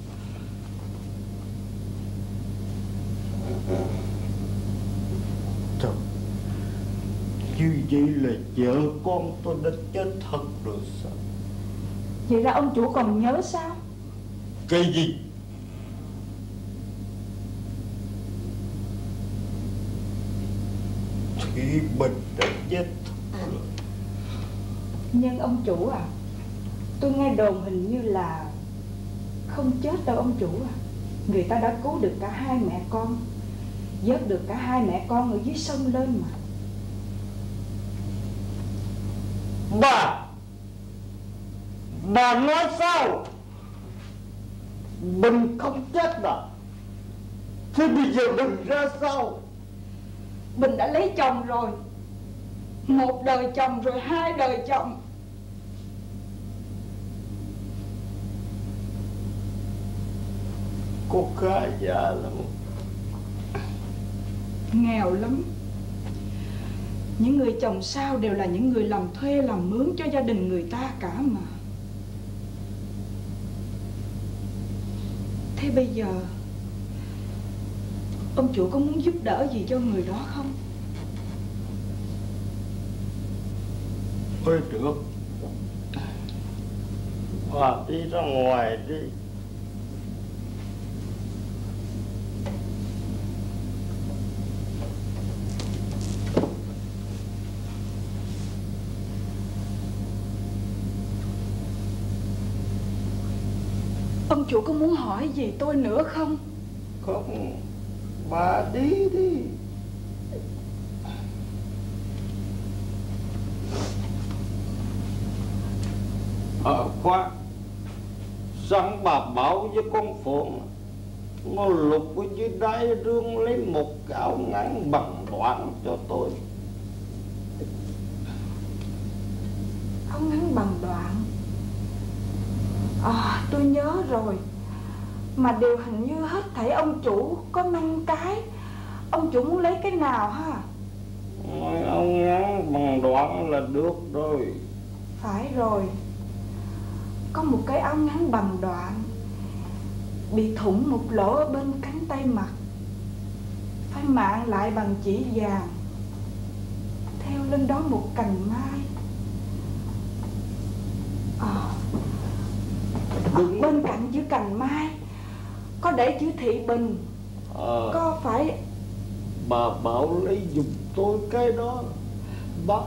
Trời, như vậy là vợ con tôi đã chết thật rồi sao? Vậy ra ông chủ còn nhớ sao? Cái gì? Thị Bình đã chết thật rồi. Nhưng ông chủ à, tôi nghe đồn hình như là không chết đâu ông chủ à. Người ta đã cứu được cả 2 mẹ con, vớt được cả 2 mẹ con ở dưới sông lên mà. Bà nói sao? Bình không chết à? Thế bây giờ Bình ra sao? Bình đã lấy chồng rồi. 1 đời chồng rồi 2 đời chồng. Cô khá giả lắm. Nghèo lắm. Những người chồng sao đều là những người làm thuê làm mướn cho gia đình người ta cả mà. Thế bây giờ ông chủ có muốn giúp đỡ gì cho người đó không? Thôi được, bà đi ra ngoài đi. Ông chủ có muốn hỏi gì tôi nữa không? Không, bà đi đi. Khoan, sáng bà bảo với con Phượng nó lục ở dưới đáy rương lấy một cái áo ngắn bằng đoạn cho tôi. Áo ngắn bằng đoạn? À, tôi nhớ rồi. Mà đều hình như hết thảy ông chủ có 5 cái. Ông chủ muốn lấy cái nào ha? Áo ngắn bằng đoạn là được rồi. Phải rồi. Có một cái áo ngắn bằng đoạn bị thủng một lỗ ở bên cánh tay mặt, phải mạn lại bằng chỉ vàng. lên đó một cành mai. Bên cạnh chữ cành mai có để chữ Thị Bình. Có phải bà bảo lấy giùm tôi cái đó bác?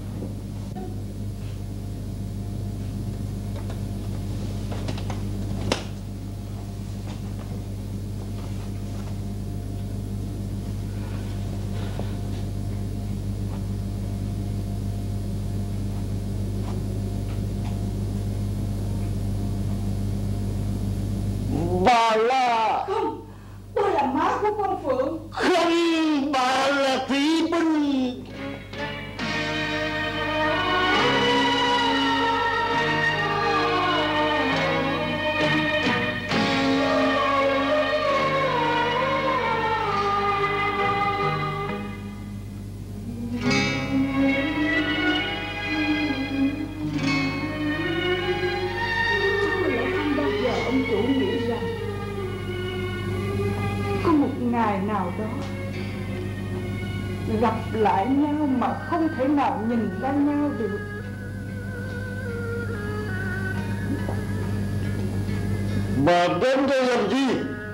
Bà là... Không, tôi là má của con Phượng. Không, bà là Thị Bình. Ngày nào đó gặp lại nhau mà không thể nào nhìn ra nhau được. Bà đến đây làm gì?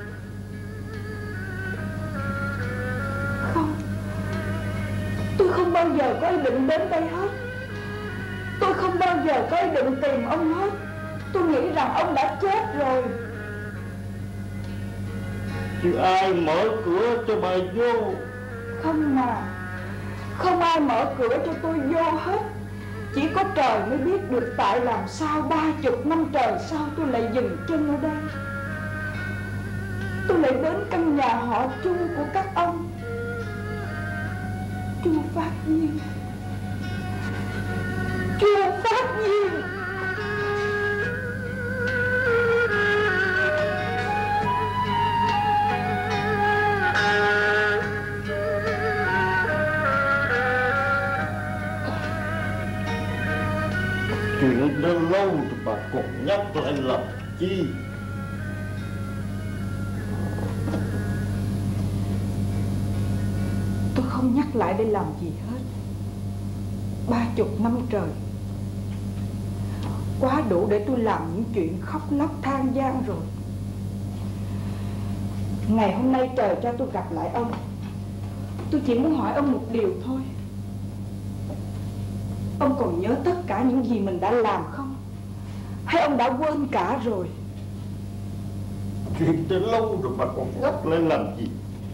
Không, tôi không bao giờ có ý định đến đây hết. Tôi không bao giờ có ý định tìm ông hết. Tôi nghĩ rằng ông đã chết rồi. Chứ ai mở cửa cho bà vô? Không mà, không ai mở cửa cho tôi vô hết. Chỉ có trời mới biết được tại làm sao 30 năm trời sau tôi lại dừng chân ở đây. Tôi lại đến căn nhà họ Chu của các ông, Chu Phát Nhiên. Chu Phát Nhiên. Chuyện đã lâu rồi bà còn nhắc lại làm chi? Tôi không nhắc lại để làm gì hết. 30 năm trời quá đủ để tôi làm những chuyện khóc lóc than gian rồi. Ngày hôm nay trời cho tôi gặp lại ông. Tôi chỉ muốn hỏi ông một điều thôi. Ông còn nhớ tất cả những gì mình đã làm không? Hay ông đã quên cả rồi? Chuyện đã lâu rồi bà còn nhắc lại làm gì?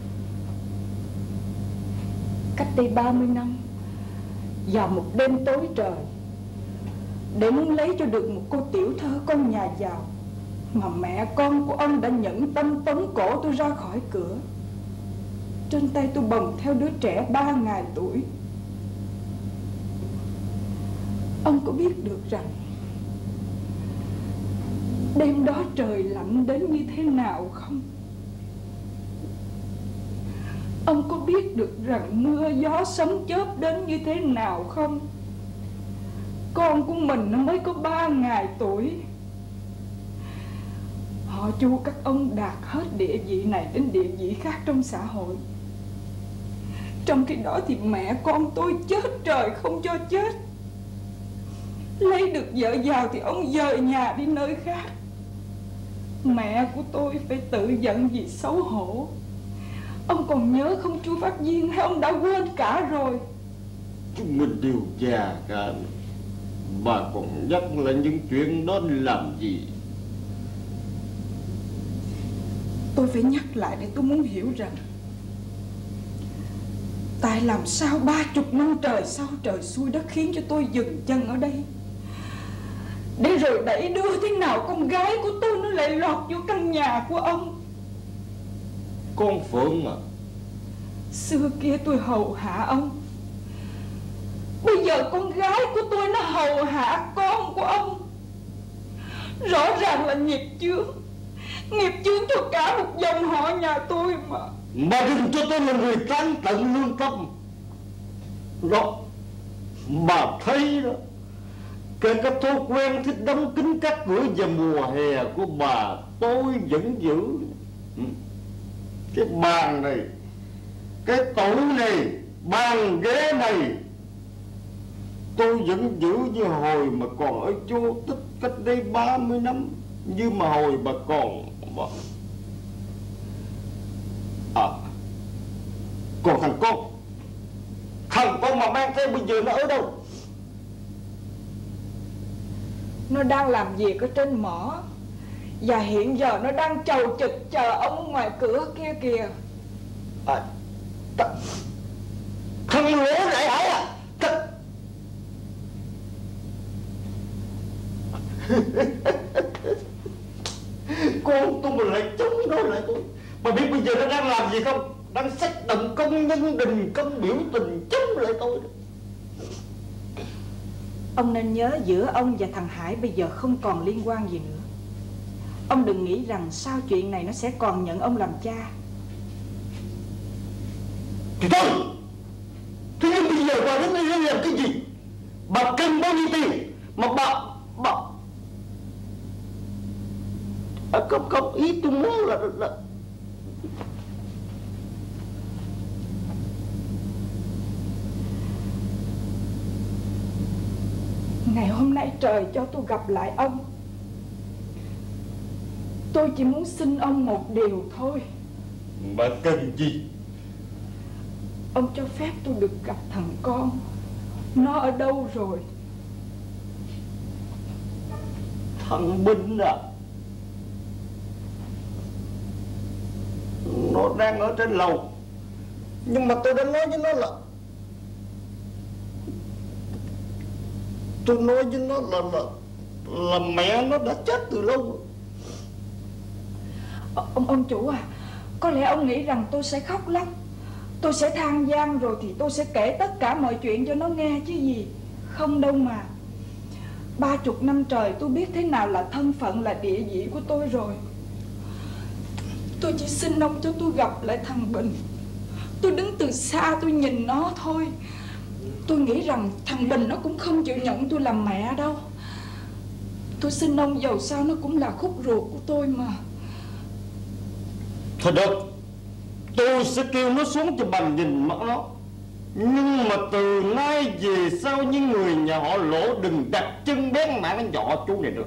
Cách đây 30 năm, vào một đêm tối trời, để muốn lấy cho được một cô tiểu thơ con nhà giàu, mà mẹ con của ông đã nhẫn tâm tống cổ tôi ra khỏi cửa. Trên tay tôi bồng theo đứa trẻ 3 ngày tuổi. Ông có biết được rằng đêm đó trời lạnh đến như thế nào không? Ông có biết được rằng mưa gió sấm chớp đến như thế nào không? Con của mình nó mới có 3 ngày tuổi. Họ Chu các ông đạt hết địa vị này đến địa vị khác trong xã hội. Trong khi đó thì mẹ con tôi chết trời không cho chết. Lấy được vợ giàu thì ông dời nhà đi nơi khác. Mẹ của tôi phải tự giận vì xấu hổ. Ông còn nhớ không chú Phát Viên, hay ông đã quên cả rồi? Chúng mình đều già cả. Bà còn nhắc lại những chuyện đó làm gì? Tôi phải nhắc lại để tôi muốn hiểu rằng tại làm sao 30 năm trời sau trời xui đất khiến cho tôi dừng chân ở đây, để rồi đẩy đưa thế nào con gái của tôi nó lại lọt vô căn nhà của ông. Con Phượng à, xưa kia tôi hầu hạ ông, bây giờ con gái của tôi nó hầu hạ con của ông. Rõ ràng là nghiệp chướng cho cả một dòng họ nhà tôi mà. Bà đừng cho tôi là người tán tận lương tâm. Đó, bà thấy đó, kể cả thói quen thích đóng kín các cửa vào mùa hè của bà tôi vẫn giữ. Cái bàn này, cái tủ này, bàn ghế này tôi vẫn giữ như hồi mà còn ở Châu Tích cách đây 30 năm. Như mà hồi bà còn còn thằng con mà mang theo bây giờ nó ở đâu? Nó đang làm việc ở trên mỏ, và hiện giờ nó đang chầu trực chờ ông ở ngoài cửa kia kìa. Thằng lỗ này hả? Con tôi mà lại chống nó lại tôi. Mà biết bây giờ nó đang làm gì không? Đang xách động công nhân đình công biểu tình chống lại tôi. Ông nên nhớ giữa ông và thằng Hải bây giờ không còn liên quan gì nữa. Ông đừng nghĩ rằng sau chuyện này nó sẽ còn nhận ông làm cha. Thì thôi. Thế nhưng bây giờ bà đến đây làm cái gì? Bà cần bao nhiêu tiền mà bà không ý tôi muốn là ngày hôm nay trời cho tôi gặp lại ông. Tôi chỉ muốn xin ông một điều thôi. Bà cần gì? Ông cho phép tôi được gặp thằng con. Nó ở đâu rồi? Thằng Binh à? Nó đang ở trên lầu. Nhưng mà tôi đã nói với nó là tôi nói với nó là mẹ nó đã chết từ lâu. Ông chủ à, có lẽ ông nghĩ rằng tôi sẽ khóc lắm. Tôi sẽ than van rồi thì tôi sẽ kể tất cả mọi chuyện cho nó nghe chứ gì. Không đâu mà. 30 năm trời tôi biết thế nào là thân phận, là địa vị của tôi rồi. Tôi chỉ xin ông cho tôi gặp lại thằng Bình. Tôi đứng từ xa tôi nhìn nó thôi. Tôi nghĩ rằng thằng Bình nó cũng không chịu nhận tôi làm mẹ đâu. Tôi xin ông, dầu sao nó cũng là khúc ruột của tôi mà. Thôi được, tôi sẽ kêu nó xuống cho bà nhìn mặt nó. Nhưng mà từ nay về sau những người nhà họ Lỗ đừng đặt chân bén mảng đến dọ chú này được.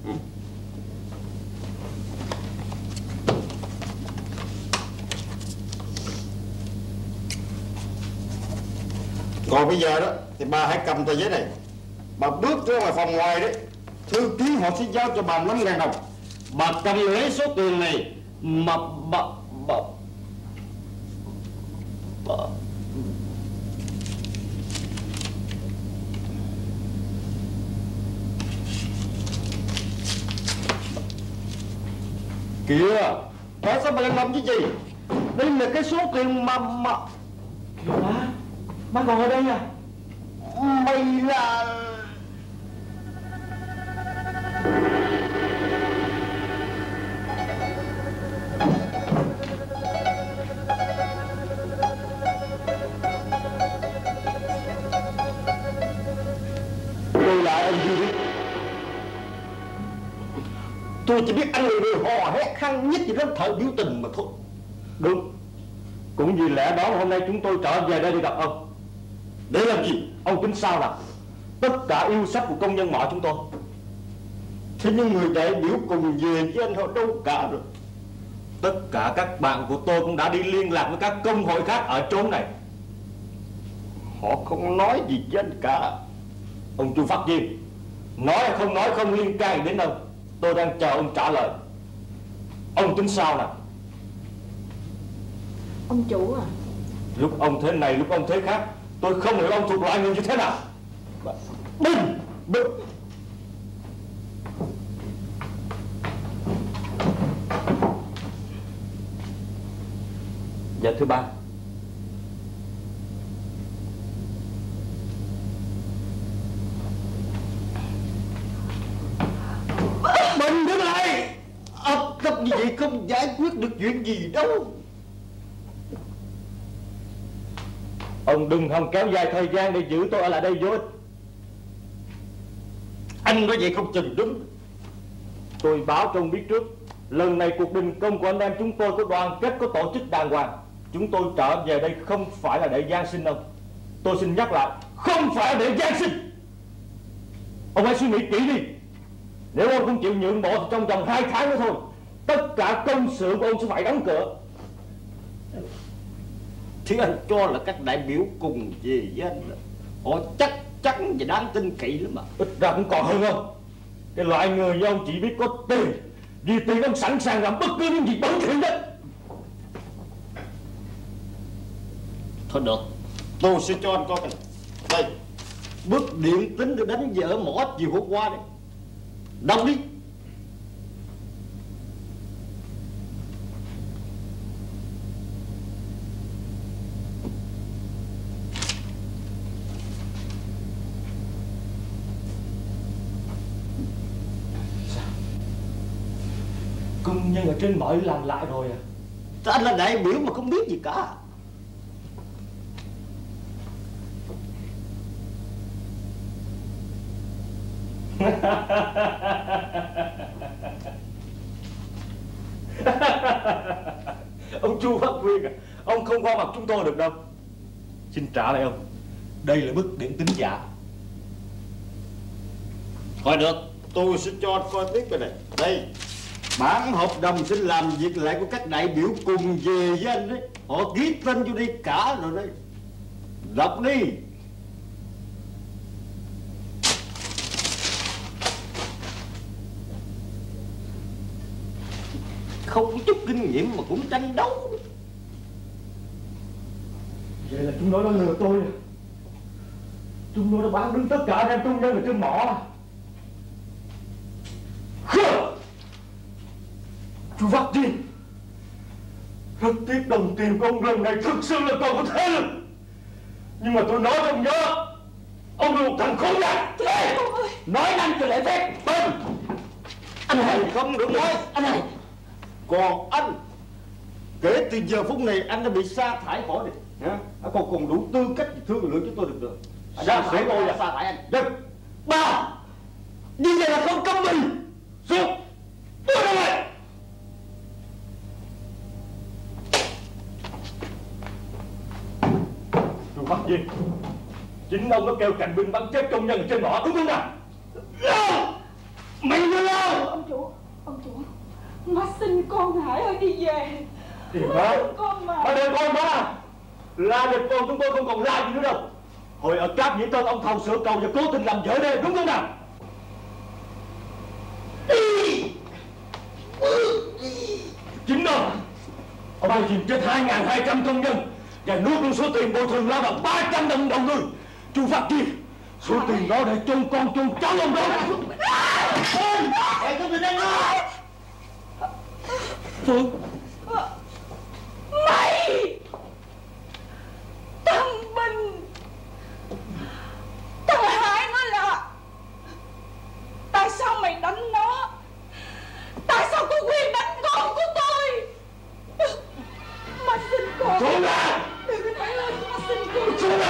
Còn bây giờ đó thì bà hãy cầm tờ giấy này, bà bước ra ngoài phòng ngoài đấy, thư ký họ sẽ giao cho bà 5.000 đồng. Bà cầm lấy số tiền này mà bà kìa, tại sao bà lại làm cái gì? Đây là cái số tiền mà kìa má còn ở đây à? Mày là... Tôi là ông Duy Viết. Tôi chỉ biết anh là người hò hét khăn nhất gì đó thời biểu tình mà thôi. Đúng. Cũng vì lẽ đó hôm nay chúng tôi trở về đây để gặp ông. Để làm gì? Ông tính sao nào? Tất cả yêu sách của công nhân mỏ chúng tôi. Thế nhưng người đại biểu cùng về với anh họ đâu cả rồi. Tất cả các bạn của tôi cũng đã đi liên lạc với các công hội khác ở chốn này. Họ không nói gì với anh cả. Ông Chu Phát Diêm, nói hay không nói không liên can đến ông. Tôi đang chờ ông trả lời. Ông tính sao nào? Ông chủ à, lúc ông thế này, lúc ông thế khác, tôi không hiểu ông thuộc loại người như thế nào. Bình. Dạ thưa ba. Bình đứng lại. Ấp tấp như vậy không giải quyết được chuyện gì đâu. Ông đừng hòng kéo dài thời gian để giữ tôi ở lại đây vô ích. Anh nói vậy không chừng đúng. Tôi báo cho ông biết trước, lần này cuộc đình công của anh em chúng tôi có đoàn kết, có tổ chức đàng hoàng. Chúng tôi trở về đây không phải là để gian sinh ông. Tôi xin nhắc lại, không phải để gian sinh. Ông hãy suy nghĩ kỹ đi. Nếu ông không chịu nhượng bộ thì trong vòng 2 tháng nữa thôi, tất cả công xưởng của ông sẽ phải đóng cửa. Thì anh cho là các đại biểu cùng về với anh, họ chắc chắn và đáng tin cậy lắm mà. Ít ra cũng còn hơn không? Cái loại người như ông chỉ biết có tiền, vì tiền ông sẵn sàng làm bất cứ những gì bẩn thỉu nhất. Thôi được, tôi sẽ cho anh coi này. Đây, bức điện tính để đánh vỡ mỏ chiều hôm qua đấy. Đọc đi. Công nhân ở trên mọi làm lại rồi à? Anh là đại biểu mà không biết gì cả. Ông Chu Phát Quyên à, ông không qua mặt chúng tôi được đâu. Xin trả lại ông. Đây là bức điện tính giả. Thôi được, tôi sẽ cho anh coi tiếp cái này. Đây, bản hợp đồng xin làm việc lại của các đại biểu cùng về với anh đấy. Họ ký tên vô đây cả rồi đấy. Đọc đi. Không có chút kinh nghiệm mà cũng tranh đấu. Vậy là chúng nó đã lừa tôi. Chúng nó đã bán đứng tất cả anh em công nhân ở trên mỏ. Chú Phát Diên, rất tiếc đồng tiền của ông lần này thực sự là còn có thế lực. Nhưng mà tôi nói cho ông nhớ, ông là một thằng khốn nạn. Nói năng cho lễ phép. Bên Anh này không được nói. Anh này. Còn anh, kể từ giờ phút này anh đã bị sa thải khỏi này. Anh còn đủ tư cách để thương lượng cho tôi được rồi. Sa thải tôi à? Sa thải anh. Dân ba, như vậy là không công bình. Xuống, tôi ra ngoài. Chú Phát Diên, chính ông đã kêu cảnh binh bắn chết công nhân ở trên mỏ đúng không nào? Mày đưa đâu? Ông chủ, má xin con hãy ơi đi về. Thì má, con mà. má đừng con má. La địch con chúng tôi không còn la gì nữa đâu. Hồi ở Cáp Nhĩ Tân ông thầu sửa cầu và cố tình làm vỡ đê đúng không nào? Chính đó, ông đã dìm chết 2.200 công nhân và nuốt luôn số tiền bồi thường lao động 300 đồng đầu người. Chú Phát Diên, số tiền đó để chôn con chôn cháu ông đó. Em có mình anh ơi. Phương, Mày, thằng Bình, thằng Hải nó là. Tại sao mày đánh nó? Tại sao có quyền đánh con của tôi? Má xin con. xuống ra. Đừng có nói ơi, má xin con. Xuống ra.